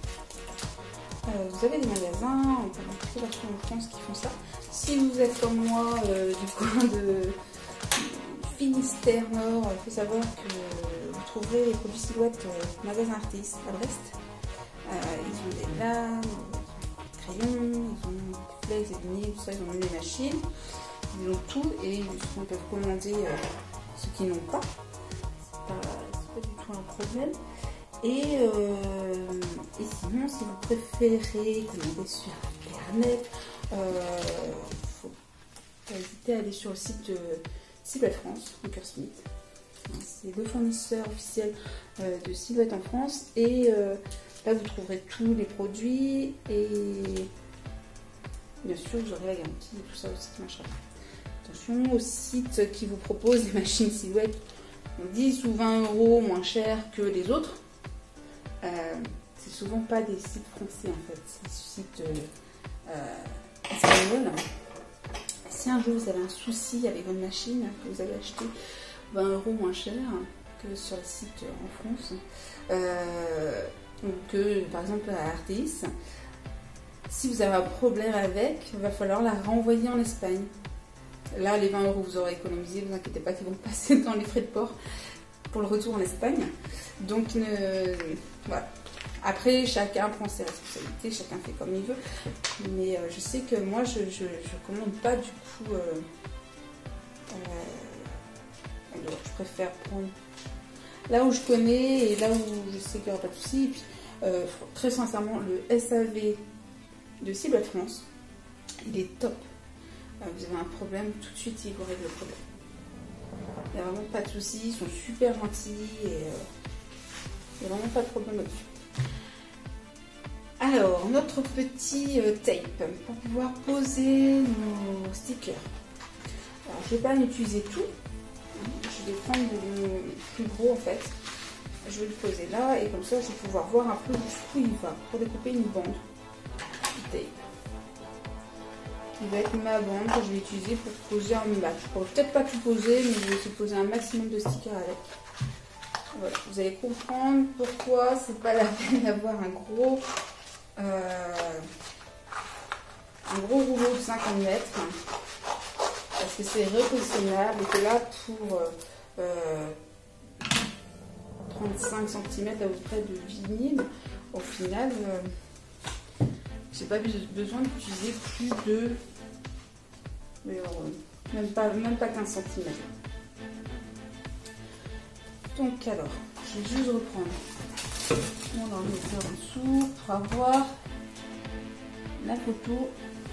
vous avez des magasins, on peut un peu partout en France qui font ça. Si vous êtes comme moi du coin de Finistère Nord, il faut savoir que vous trouverez les produits silhouettes magasin Artis à Brest. Ils ont des lames, des crayons, ils ont des flex, des lignes, tout ça, ils ont même des machines. Ils ont tout et ils peuvent commander ceux qui n'ont pas. C'est pas du tout un problème. Et sinon, si vous préférez commander sur Internet, faut pas hésiter à aller sur le site de Silhouette France, Smith. C'est le fournisseur officiel de Silhouette en France. Et là, vous trouverez tous les produits et bien sûr, vous aurez la garantie et tout ça aussi qui marchera. Attention aux sites qui vous proposent des machines Silhouette 10 ou 20 euros moins cher que les autres. C'est souvent pas des sites français en fait, c'est des sites espagnols. Si un jour vous avez un souci avec votre machine que vous avez acheté 20 euros moins cher que sur les sites en France, ou que par exemple à Artis, si vous avez un problème avec, il va falloir la renvoyer en Espagne. Là, les 20 euros vous aurez économisé, ne vous inquiétez pas qu'ils vont passer dans les frais de port pour le retour en Espagne. Donc, voilà. Après, chacun prend ses responsabilités, chacun fait comme il veut. Mais je sais que moi, je commande pas du coup. Je préfère prendre là où je connais et là où je sais qu'il n'y aura pas de soucis. Et puis, très sincèrement, le SAV de Silhouette France, il est top. Vous avez un problème, tout de suite, ils vous règlent le problème. Il n'y a vraiment pas de soucis, ils sont super gentils et il n'y a vraiment pas de problème là-dessus. Alors, notre petit tape pour pouvoir poser nos stickers. Alors, je ne vais pas en utiliser tout. Je vais prendre le plus gros en fait. Je vais le poser là et comme ça, je vais pouvoir voir un peu jusqu'où il va pour découper une bande de tape. Qui va être ma bande que je vais utiliser pour poser un max. Je ne pourrais peut-être pas tout poser, mais je vais essayer de poser un maximum de stickers avec. Voilà, vous allez comprendre pourquoi c'est pas la peine d'avoir un gros rouleau de 50 mètres. Parce que c'est repositionnable et que là, pour 35 cm à peu près de vinyle, au final, j'ai pas besoin d'utiliser plus de même pas 15 cm. Donc alors, je vais juste reprendre mon ordinateur en dessous pour avoir la photo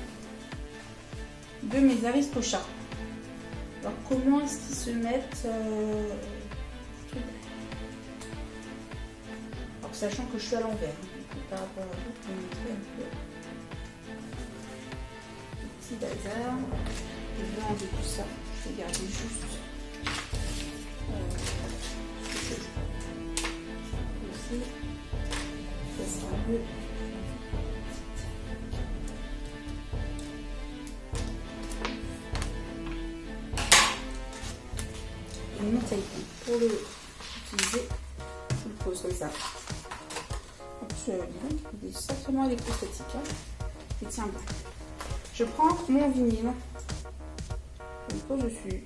de mes aristochats. Alors comment est-ce qu'ils se mettent alors, sachant que je suis à l'envers, par rapport à vous, pour montrer un peu le petit bazar. Je vais enlever tout ça, je vais garder juste aussi. Ça sera mieux. Et mon taille pour le utiliser, je le pose comme ça. Il est sacrément électrostatique. Hein. Il tient bien. Je prends mon vinyle. Je le pose dessus.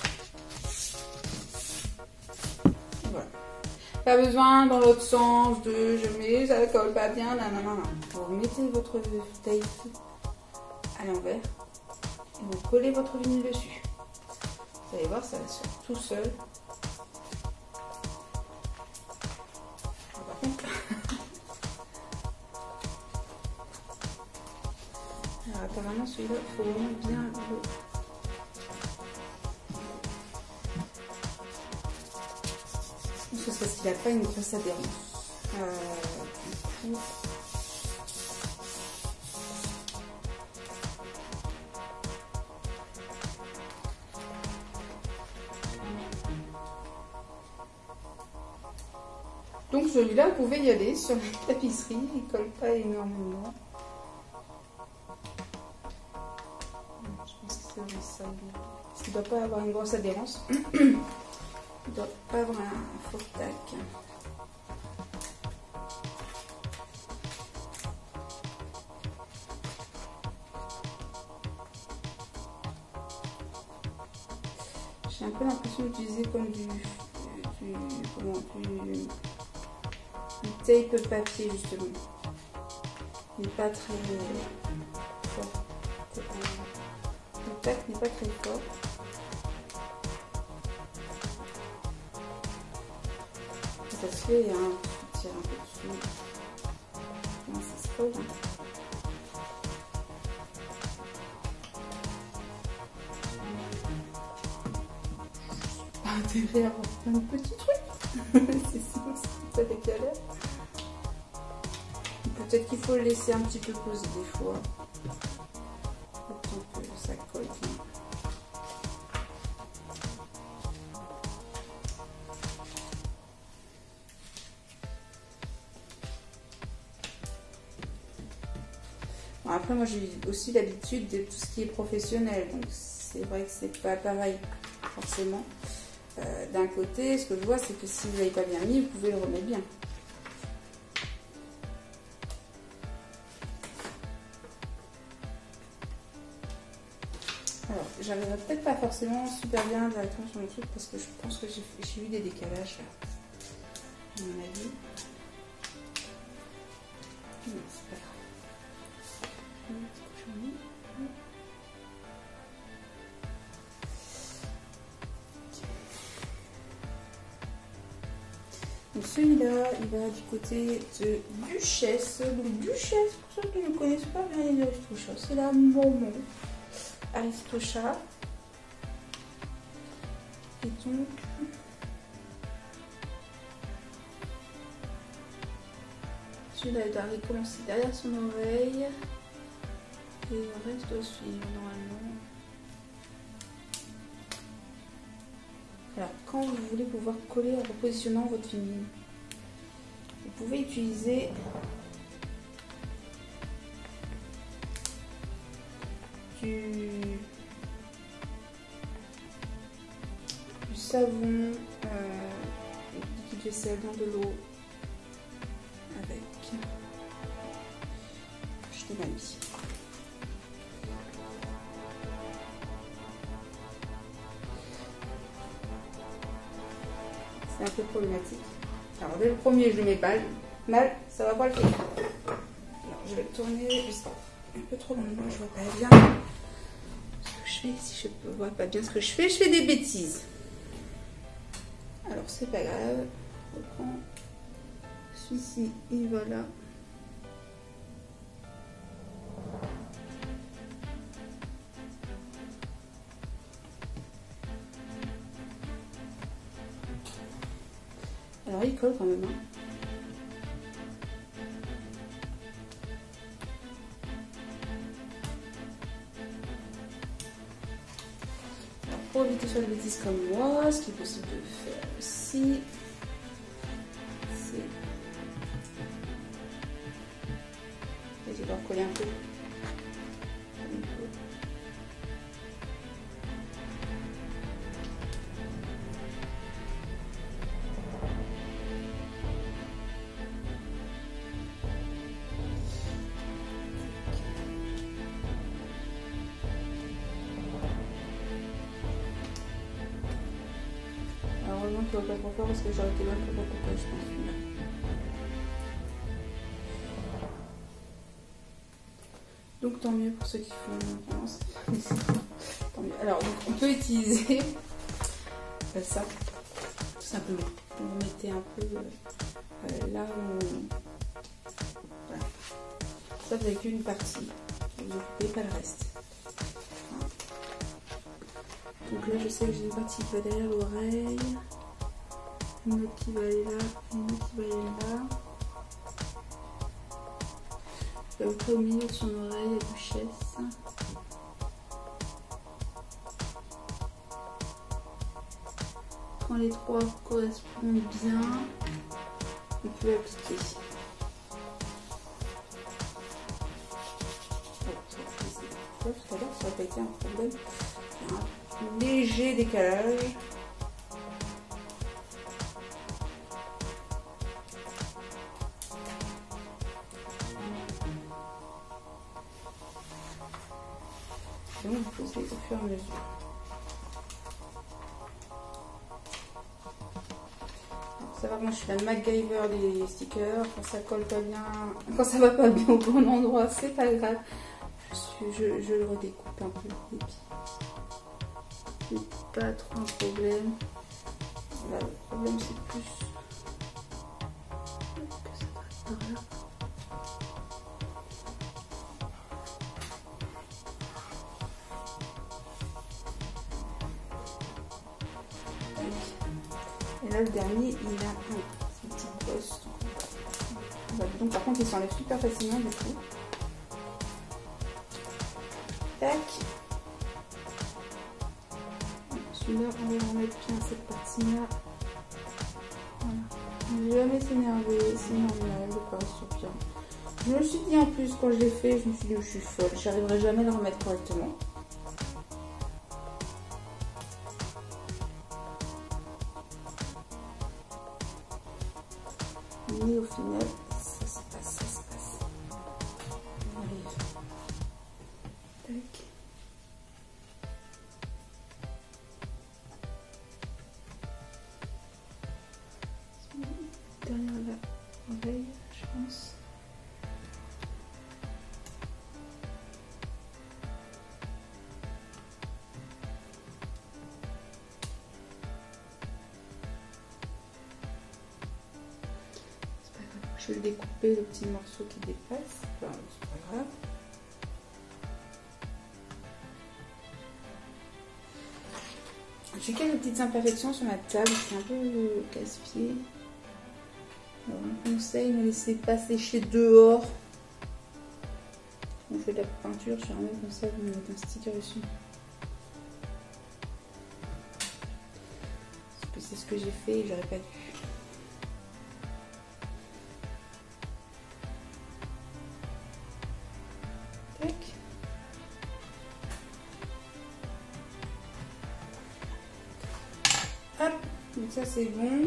Voilà. Pas besoin dans l'autre sens de je mets, ça ne colle pas bien. Non. Vous mettez votre tape à l'envers et vous collez votre vinyle dessus. Vous allez voir, ça va se faire tout seul. Par contre, alors, apparemment celui-là, il faut vraiment bien le... C'est parce qu'il n'a pas une grosse adhérence. Du coup, donc celui-là, vous pouvez y aller sur la tapisserie, il ne colle pas énormément. Je pense que c'est ça. Parce qu'il ne doit pas avoir une grosse adhérence. Il ne doit pas avoir un fort tac. J'ai un peu l'impression d'utiliser comme du tape papier justement. Il n'est pas très fort. Le tac n'est pas très fort. ça se fait, hein. Je tire un peu dessus. Comment ça se colle, hein. Pas intérêt à avoir plein de petits trucs. C'est ça décalé. Peut-être qu'il faut le laisser un petit peu poser des fois. Autant que ça colle bien. Bon, après, moi j'ai aussi l'habitude de tout ce qui est professionnel. Donc c'est vrai que c'est pas pareil forcément. D'un côté, ce que je vois, c'est que si vous n'avez pas bien mis, vous pouvez le remettre bien. Alors, j'arriverai peut-être pas forcément super bien directement sur le truc parce que je pense que j'ai eu des décalages là, à mon avis. Non, c'est pas grave. Donc celui-là, il va du côté de Duchesse. Donc Duchesse, pour ceux qui ne connaissent pas bien les Aristochats, c'est la maman Aristocha. Et donc, celui-là, il doit recommencer derrière son oreille. Et le reste doit suivre normalement. Alors, quand vous voulez pouvoir coller en repositionnant votre vinyle, vous pouvez utiliser du savon liquide vaisselle dans de l'eau avec. Je l'ai mal mis. C'est un peu problématique. Alors dès le premier, je le mets mal, ça va pas le faire. Alors je vais le tourner juste un peu trop longtemps, je vois pas bien ce que je fais. Si je vois pas bien ce que je fais des bêtises. Alors c'est pas grave. Je reprends celui-ci, il va là. Alors il colle quand même. Hein. Alors pour éviter de faire des bêtises comme moi, ce qui est possible de faire aussi, c'est essayer de recoller un peu. Heureusement qu'il ne va pas trop fort parce que j'aurais été loin pour pourquoi je pense. Donc tant mieux pour ceux qui font France. Tant mieux. Alors donc, on peut utiliser ça tout simplement. Vous mettez un peu là où voilà. Ça vous n'avez qu'une partie. Vous n'occupez pas le reste. Donc là, je sais que j'ai une partie qui va derrière l'oreille, une autre qui va aller là, une autre qui va aller là. À peu près au milieu de son oreille, la Duchesse. Quand les trois correspondent bien, on peut appliquer. Tout à l'heure, ça n'a pas été un problème. Léger décalage. Donc vous posez au fur et à mesure. Alors, ça va, moi je suis la MacGyver des stickers. Quand ça colle pas bien, quand ça va pas bien au bon endroit, c'est pas grave. Je le redécoupe un peu. Et puis, c'est pas trop un problème. Là, le problème c'est plus l'intérieur. Et là le dernier il a une petite bosse. Donc par contre il s'enlève super facilement du coup. Tac. Celui-là on va remettre bien cette partie-là. Voilà. Ne jamais s'énerver, c'est normal de pas sortir. Je me suis dit en plus quand je l'ai fait, je me suis dit oh, je suis folle, j'arriverai jamais à le remettre correctement. Mais au final, ça se passe, ça se passe. On arrive. Tac. Derrière l'oreille, je pense. Je vais découper le petit morceau qui dépasse. Enfin, c'est pas grave. J'ai quelques petites imperfections sur ma table, c'est un peu casse-pied. On conseille de ne laisser pas sécher dehors. On fait de la peinture, j'aimerais comme ça, vous mettez un sticker dessus. Parce que c'est ce que j'ai fait et j'aurais pas dû. Tac. Hop, donc ça c'est bon.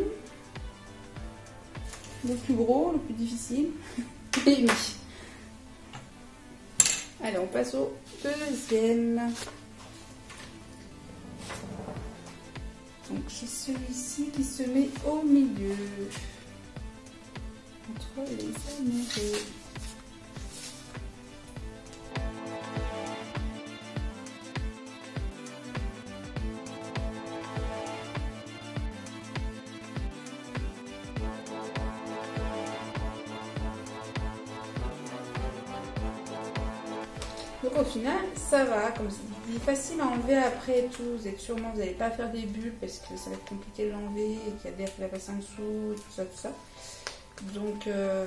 Le plus gros, le plus difficile. Et oui. Allez, on passe au deuxième. Donc j'ai celui-ci qui se met au milieu. Entre les amoureux. Donc au final, ça va, comme c'est facile à enlever après et tout. Vous n'allez pas faire des bulles parce que ça va être compliqué de l'enlever et qu'il y a des qui va passer en dessous, tout ça. Donc je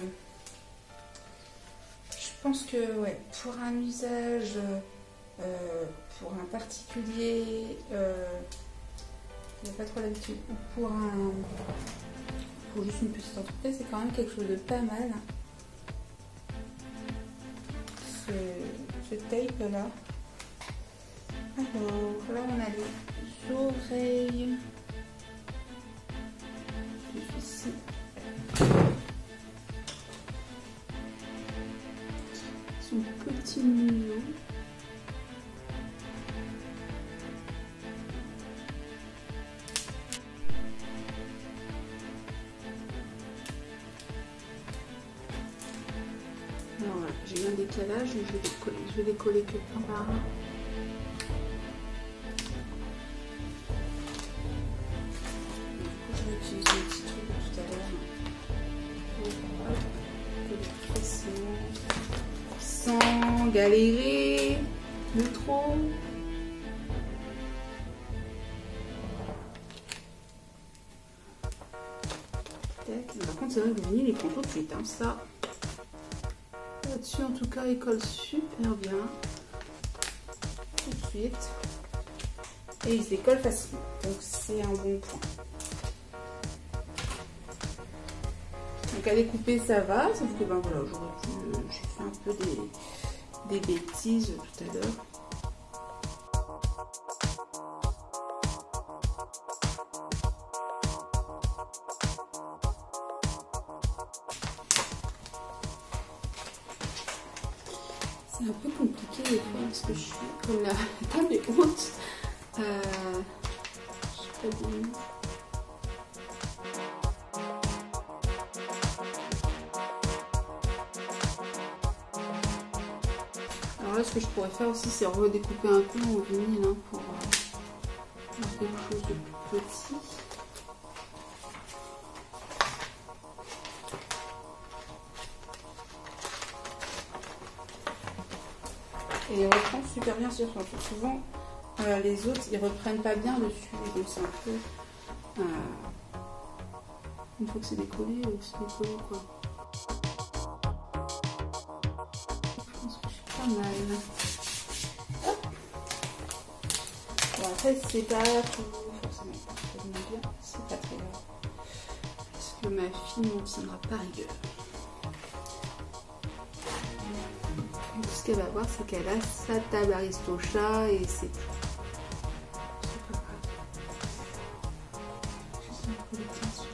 pense que ouais, pour un usage, pour un particulier, il n'y a pas trop l'habitude, ou pour juste une petite entreprise, c'est quand même quelque chose de pas mal. Ce tape là. Alors là on a les oreilles. Ici. Son petit museau. Alors voilà, j'ai eu un décalage, je vais décoller que par un. Je vais utiliser le petit truc de tout à l'heure. Pour facilement, sans galérer de trop. Par contre, c'est vrai que le vinyle il prend tout de suite, hein, ça. Là-dessus, en tout cas, il colle super bien. Tout de suite. Et il se décolle facilement. Donc, c'est un bon point. Donc, à découper, ça va. Sauf que, ben voilà, j'ai fait un peu des bêtises tout à l'heure. C'est un peu compliqué des fois parce que je suis comme la table est haute. Je sais pas bien. Alors là, ce que je pourrais faire aussi, c'est redécouper un peu en vinyle hein, pour faire quelque chose de plus petit. Et il reprend super bien sur son truc. Souvent, les autres, ils reprennent pas bien dessus. Et donc c'est un peu... une fois que c'est décollé, c'est décollé quoi. Je pense que je suis pas mal. Hop. Bon, après, c'est pas tout forcément bien. C'est pas très grave. Parce que ma fille n'en tiendra pas rigueur. Tout ce qu'elle va voir, c'est qu'elle a sa table Aristocha et c'est tout. C'est pas grave. Juste un peu de tension.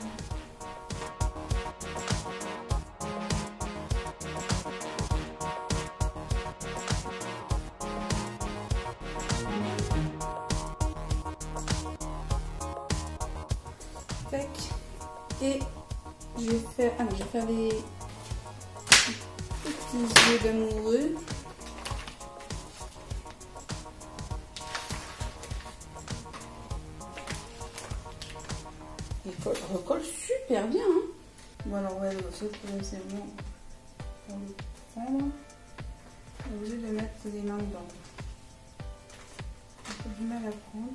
Tac. Et je vais faire, je vais faire les petits yeux d'amoureux. Il recolle super bien. Hein. Bon alors ouais, sauf que c'est bon pour le prendre. Obligé de mettre les mains dedans. J'ai du mal à prendre.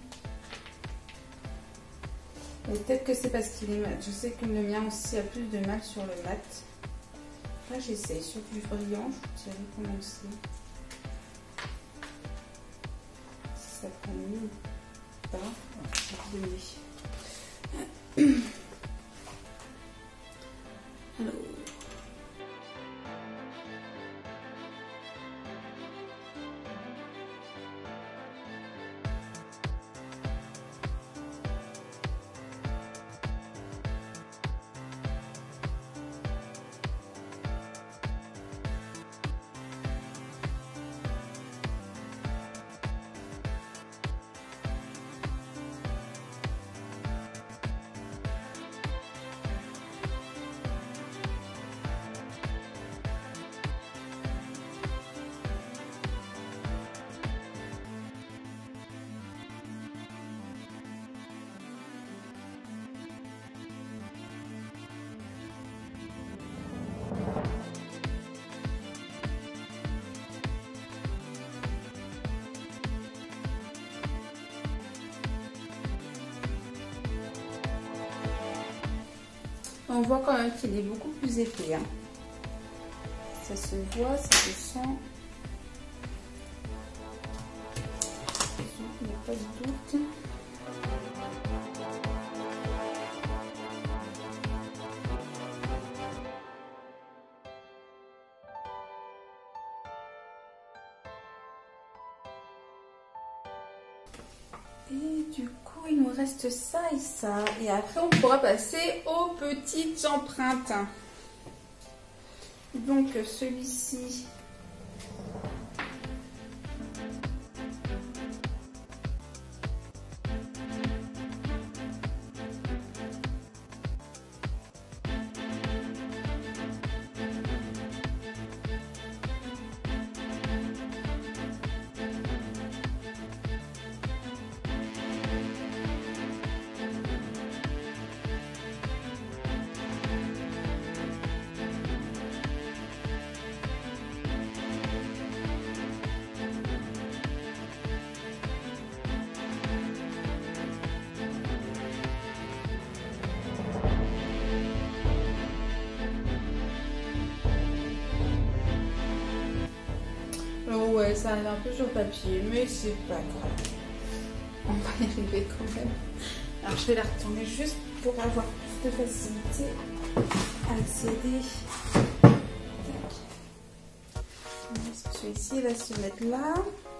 Et peut-être que c'est parce qu'il est mat. Je sais que le mien aussi a plus de mal sur le mat. Là j'essaie sur du brillant. Je vous dirai comment c'est. Si ça prend mieux ou pas. Ouais, alors. On voit quand même qu'il est beaucoup plus épais. Hein. Ça se voit, ça se sent. Il n'y a pas de doute. Et du coup, il nous reste ça et ça. Et après, on pourra passer aux petites empreintes. Donc, celui-ci. Alors ouais, ça arrive un peu sur papier, mais c'est pas grave. On va y arriver quand même. Alors je vais la retourner juste pour avoir plus de facilité à accéder. Celui-ci va se mettre là.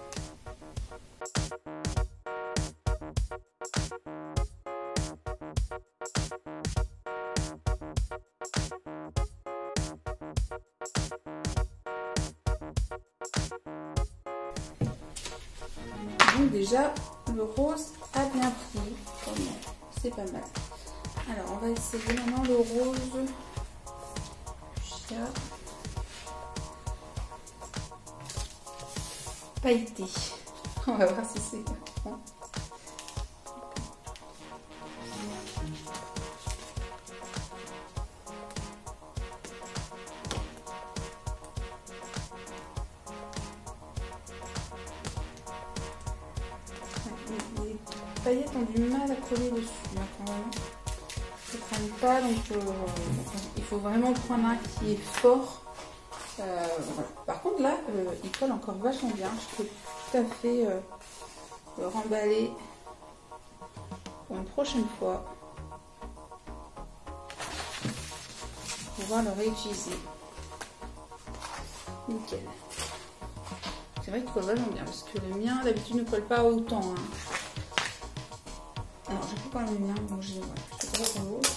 Donc déjà, le rose a bien pris. C'est pas mal. Alors, on va essayer maintenant le rose fuchsia pailleté. On va voir si c'est bon. paillettes ont du mal à coller dessus hein, quand même. Ça ne traîne pas, donc il faut vraiment prendre un qui est fort. Voilà. Par contre là, il colle encore vachement bien. Je peux tout à fait le remballer pour une prochaine fois. Pour pouvoir le réutiliser. Nickel. C'est vrai qu'il colle vachement bien parce que le mien d'habitude ne colle pas autant. Hein. Alors j'ai pris quand même le mien, donc j'ai pas pour l'autre.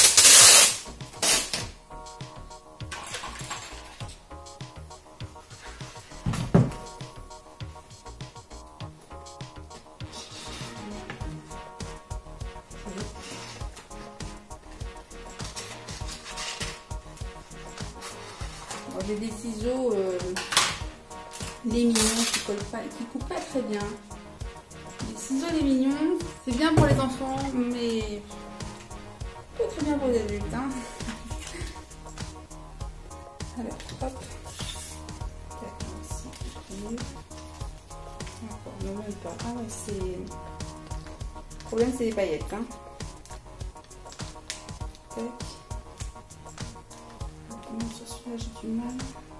J'ai des ciseaux les mignons qui collent pas, qui coupent pas très bien. Les ciseaux les mignons, c'est bien pour les enfants, mais pas très bien pour les adultes. Hein. Alors, hop. Ici. Encore, non même pas. Ah ouais, c'est. Le problème, c'est les paillettes. Hein. Tac. Sur celui-là, j'ai du mal.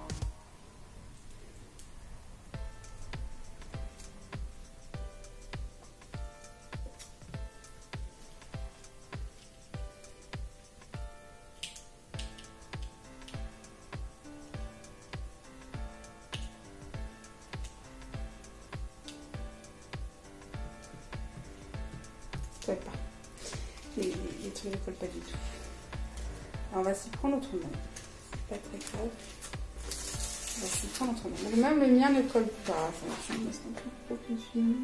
Pas. Les trucs ne collent pas du tout. Alors on va s'y prendre autrement. Pas très grave. On va s'y prendre autrement. Donc même le mien ne colle pas. Ça marche un peu professionnel.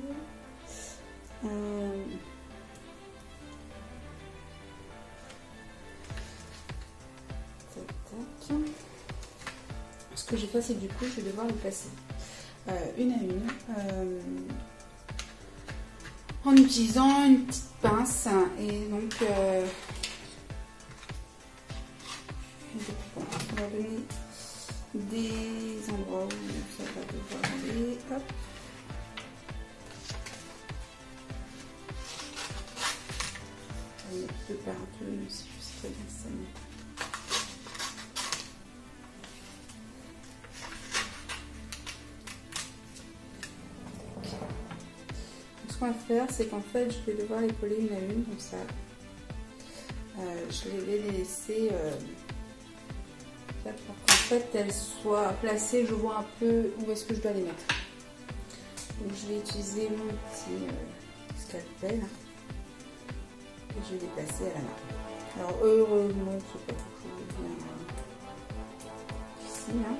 Ce que j'ai fait, c'est que du coup, je vais devoir les placer une à une. En utilisant une petite pince et donc on va donner des endroits où ça va devoir aller. Hop. On va mettre deux par deux, même si je sais très bien ça. Ce qu'on va faire, c'est qu'en fait, je vais devoir les coller une à une comme ça. Je vais les laisser pour qu'en fait elles soient placées. Je vois un peu où est-ce que je dois les mettre. Donc je vais utiliser mon petit scalpel et je vais les placer à la main. Alors heureusement, c'est pas toujours bien ici. Hein.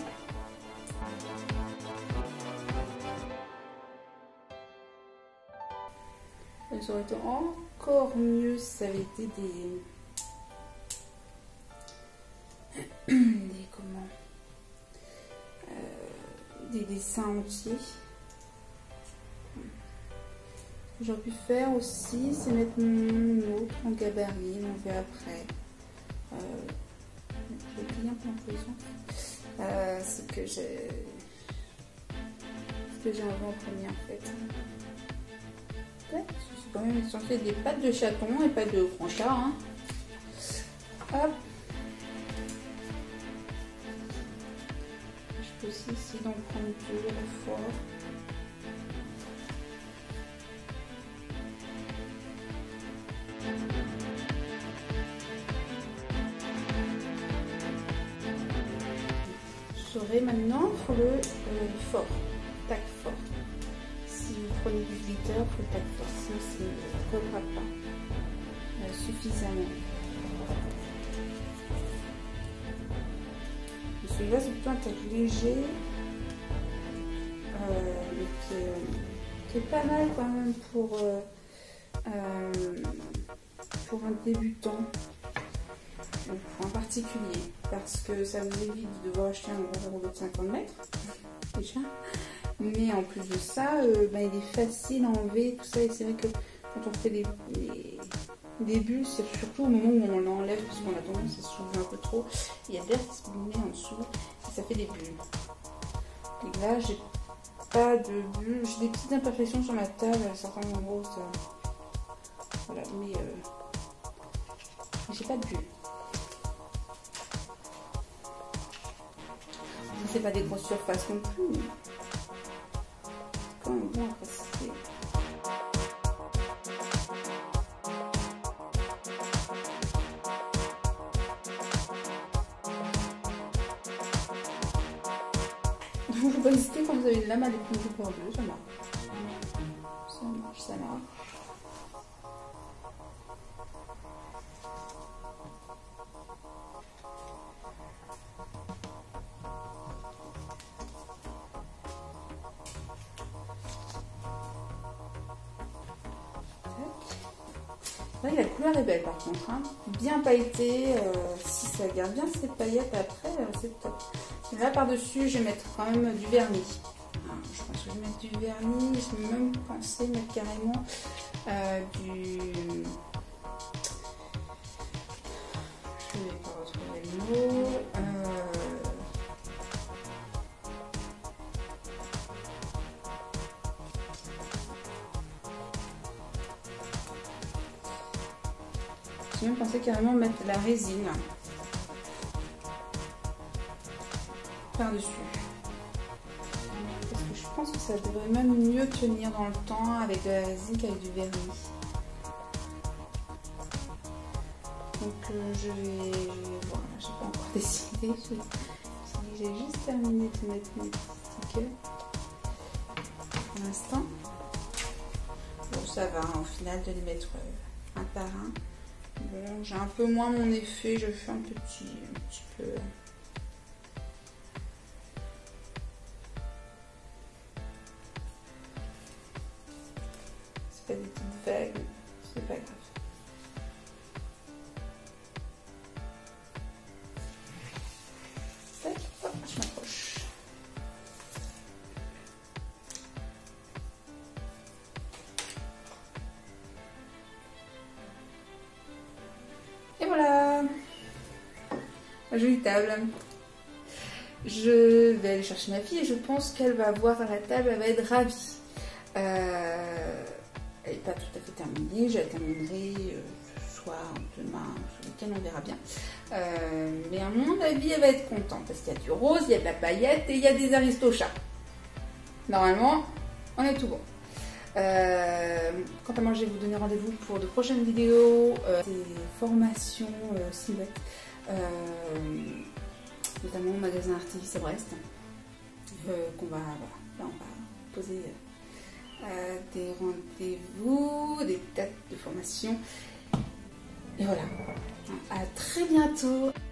Ça aurait été encore mieux si ça avait été des dessins entiers. Ce que j'aurais pu faire aussi, c'est mettre mon autre en gabarit, on verra après. Je vais plier un peu en position. Ce que j'ai enlevé en premier en fait. C'est quand même essentiel des pattes de chaton et pas de grand chat. Hein. Hop. Je peux aussi essayer d'en prendre deux à la fois. Je saurai maintenant pour le fort, tac fort. Si vous prenez du glitter, il faut le tac fort, sinon ça ne collera pas suffisamment. Celui-là, c'est plutôt un tac léger, mais qui est pas mal quand même pour un débutant, donc pour un particulier, parce que ça vous évite de devoir acheter un gros rouleau de 50 mètres déjà. Mais en plus de ça, il est facile à enlever, tout ça. Et c'est vrai que quand on fait des bulles, c'est surtout au moment où on l'enlève, parce qu'on a tendance à se soulever un peu trop. Il y a de l'air qui se met en dessous, et ça fait des bulles. Et là, j'ai pas de bulles, j'ai des petites imperfections sur ma table, à certains endroits où Voilà, mais j'ai pas de bulle. C'est pas des grosses surfaces non plus, mais quand même bon après c'est... Donc faut pas hésiter quand vous avez une lame à découper en deux, ça marche. Ça marche, ça marche. Là, la couleur est belle par contre, hein. Bien pailletée, si ça garde bien ses paillettes après, c'est top. Et là par-dessus, je vais mettre quand même du vernis. Alors, je pense que je vais mettre du vernis, je vais même penser mettre carrément du... Je vais pas retrouver le mot. J'ai même pensé carrément mettre de la résine par-dessus. Parce que je pense que ça devrait même mieux tenir dans le temps avec de la résine qu'avec du vernis. Donc je vais voir, je n'ai pas encore décidé. J'ai juste terminé de mettre mes stickers pour l'instant. Bon, ça va hein, au final de les mettre un par un. Bon, j'ai un peu moins mon effet, je fais un petit peu. C'est pas des petites vagues, c'est pas grave. Tac, hop, je m'approche. Et voilà, la jolie table. Je vais aller chercher ma fille et je pense qu'elle va voir à la table, elle va être ravie. Elle n'est pas tout à fait terminée, je la terminerai ce soir, demain, ce week-end, on verra bien. Mais à mon avis, elle va être contente parce qu'il y a du rose, il y a de la paillette et il y a des aristochats. Normalement, on est tout bon. Quant à moi, je vais vous donner rendez-vous pour de prochaines vidéos, des formations silhouettes, notamment au magasin Artivis à Brest, qu'on va, voilà, là on va poser des rendez-vous, des dates de formation. Et voilà, à très bientôt.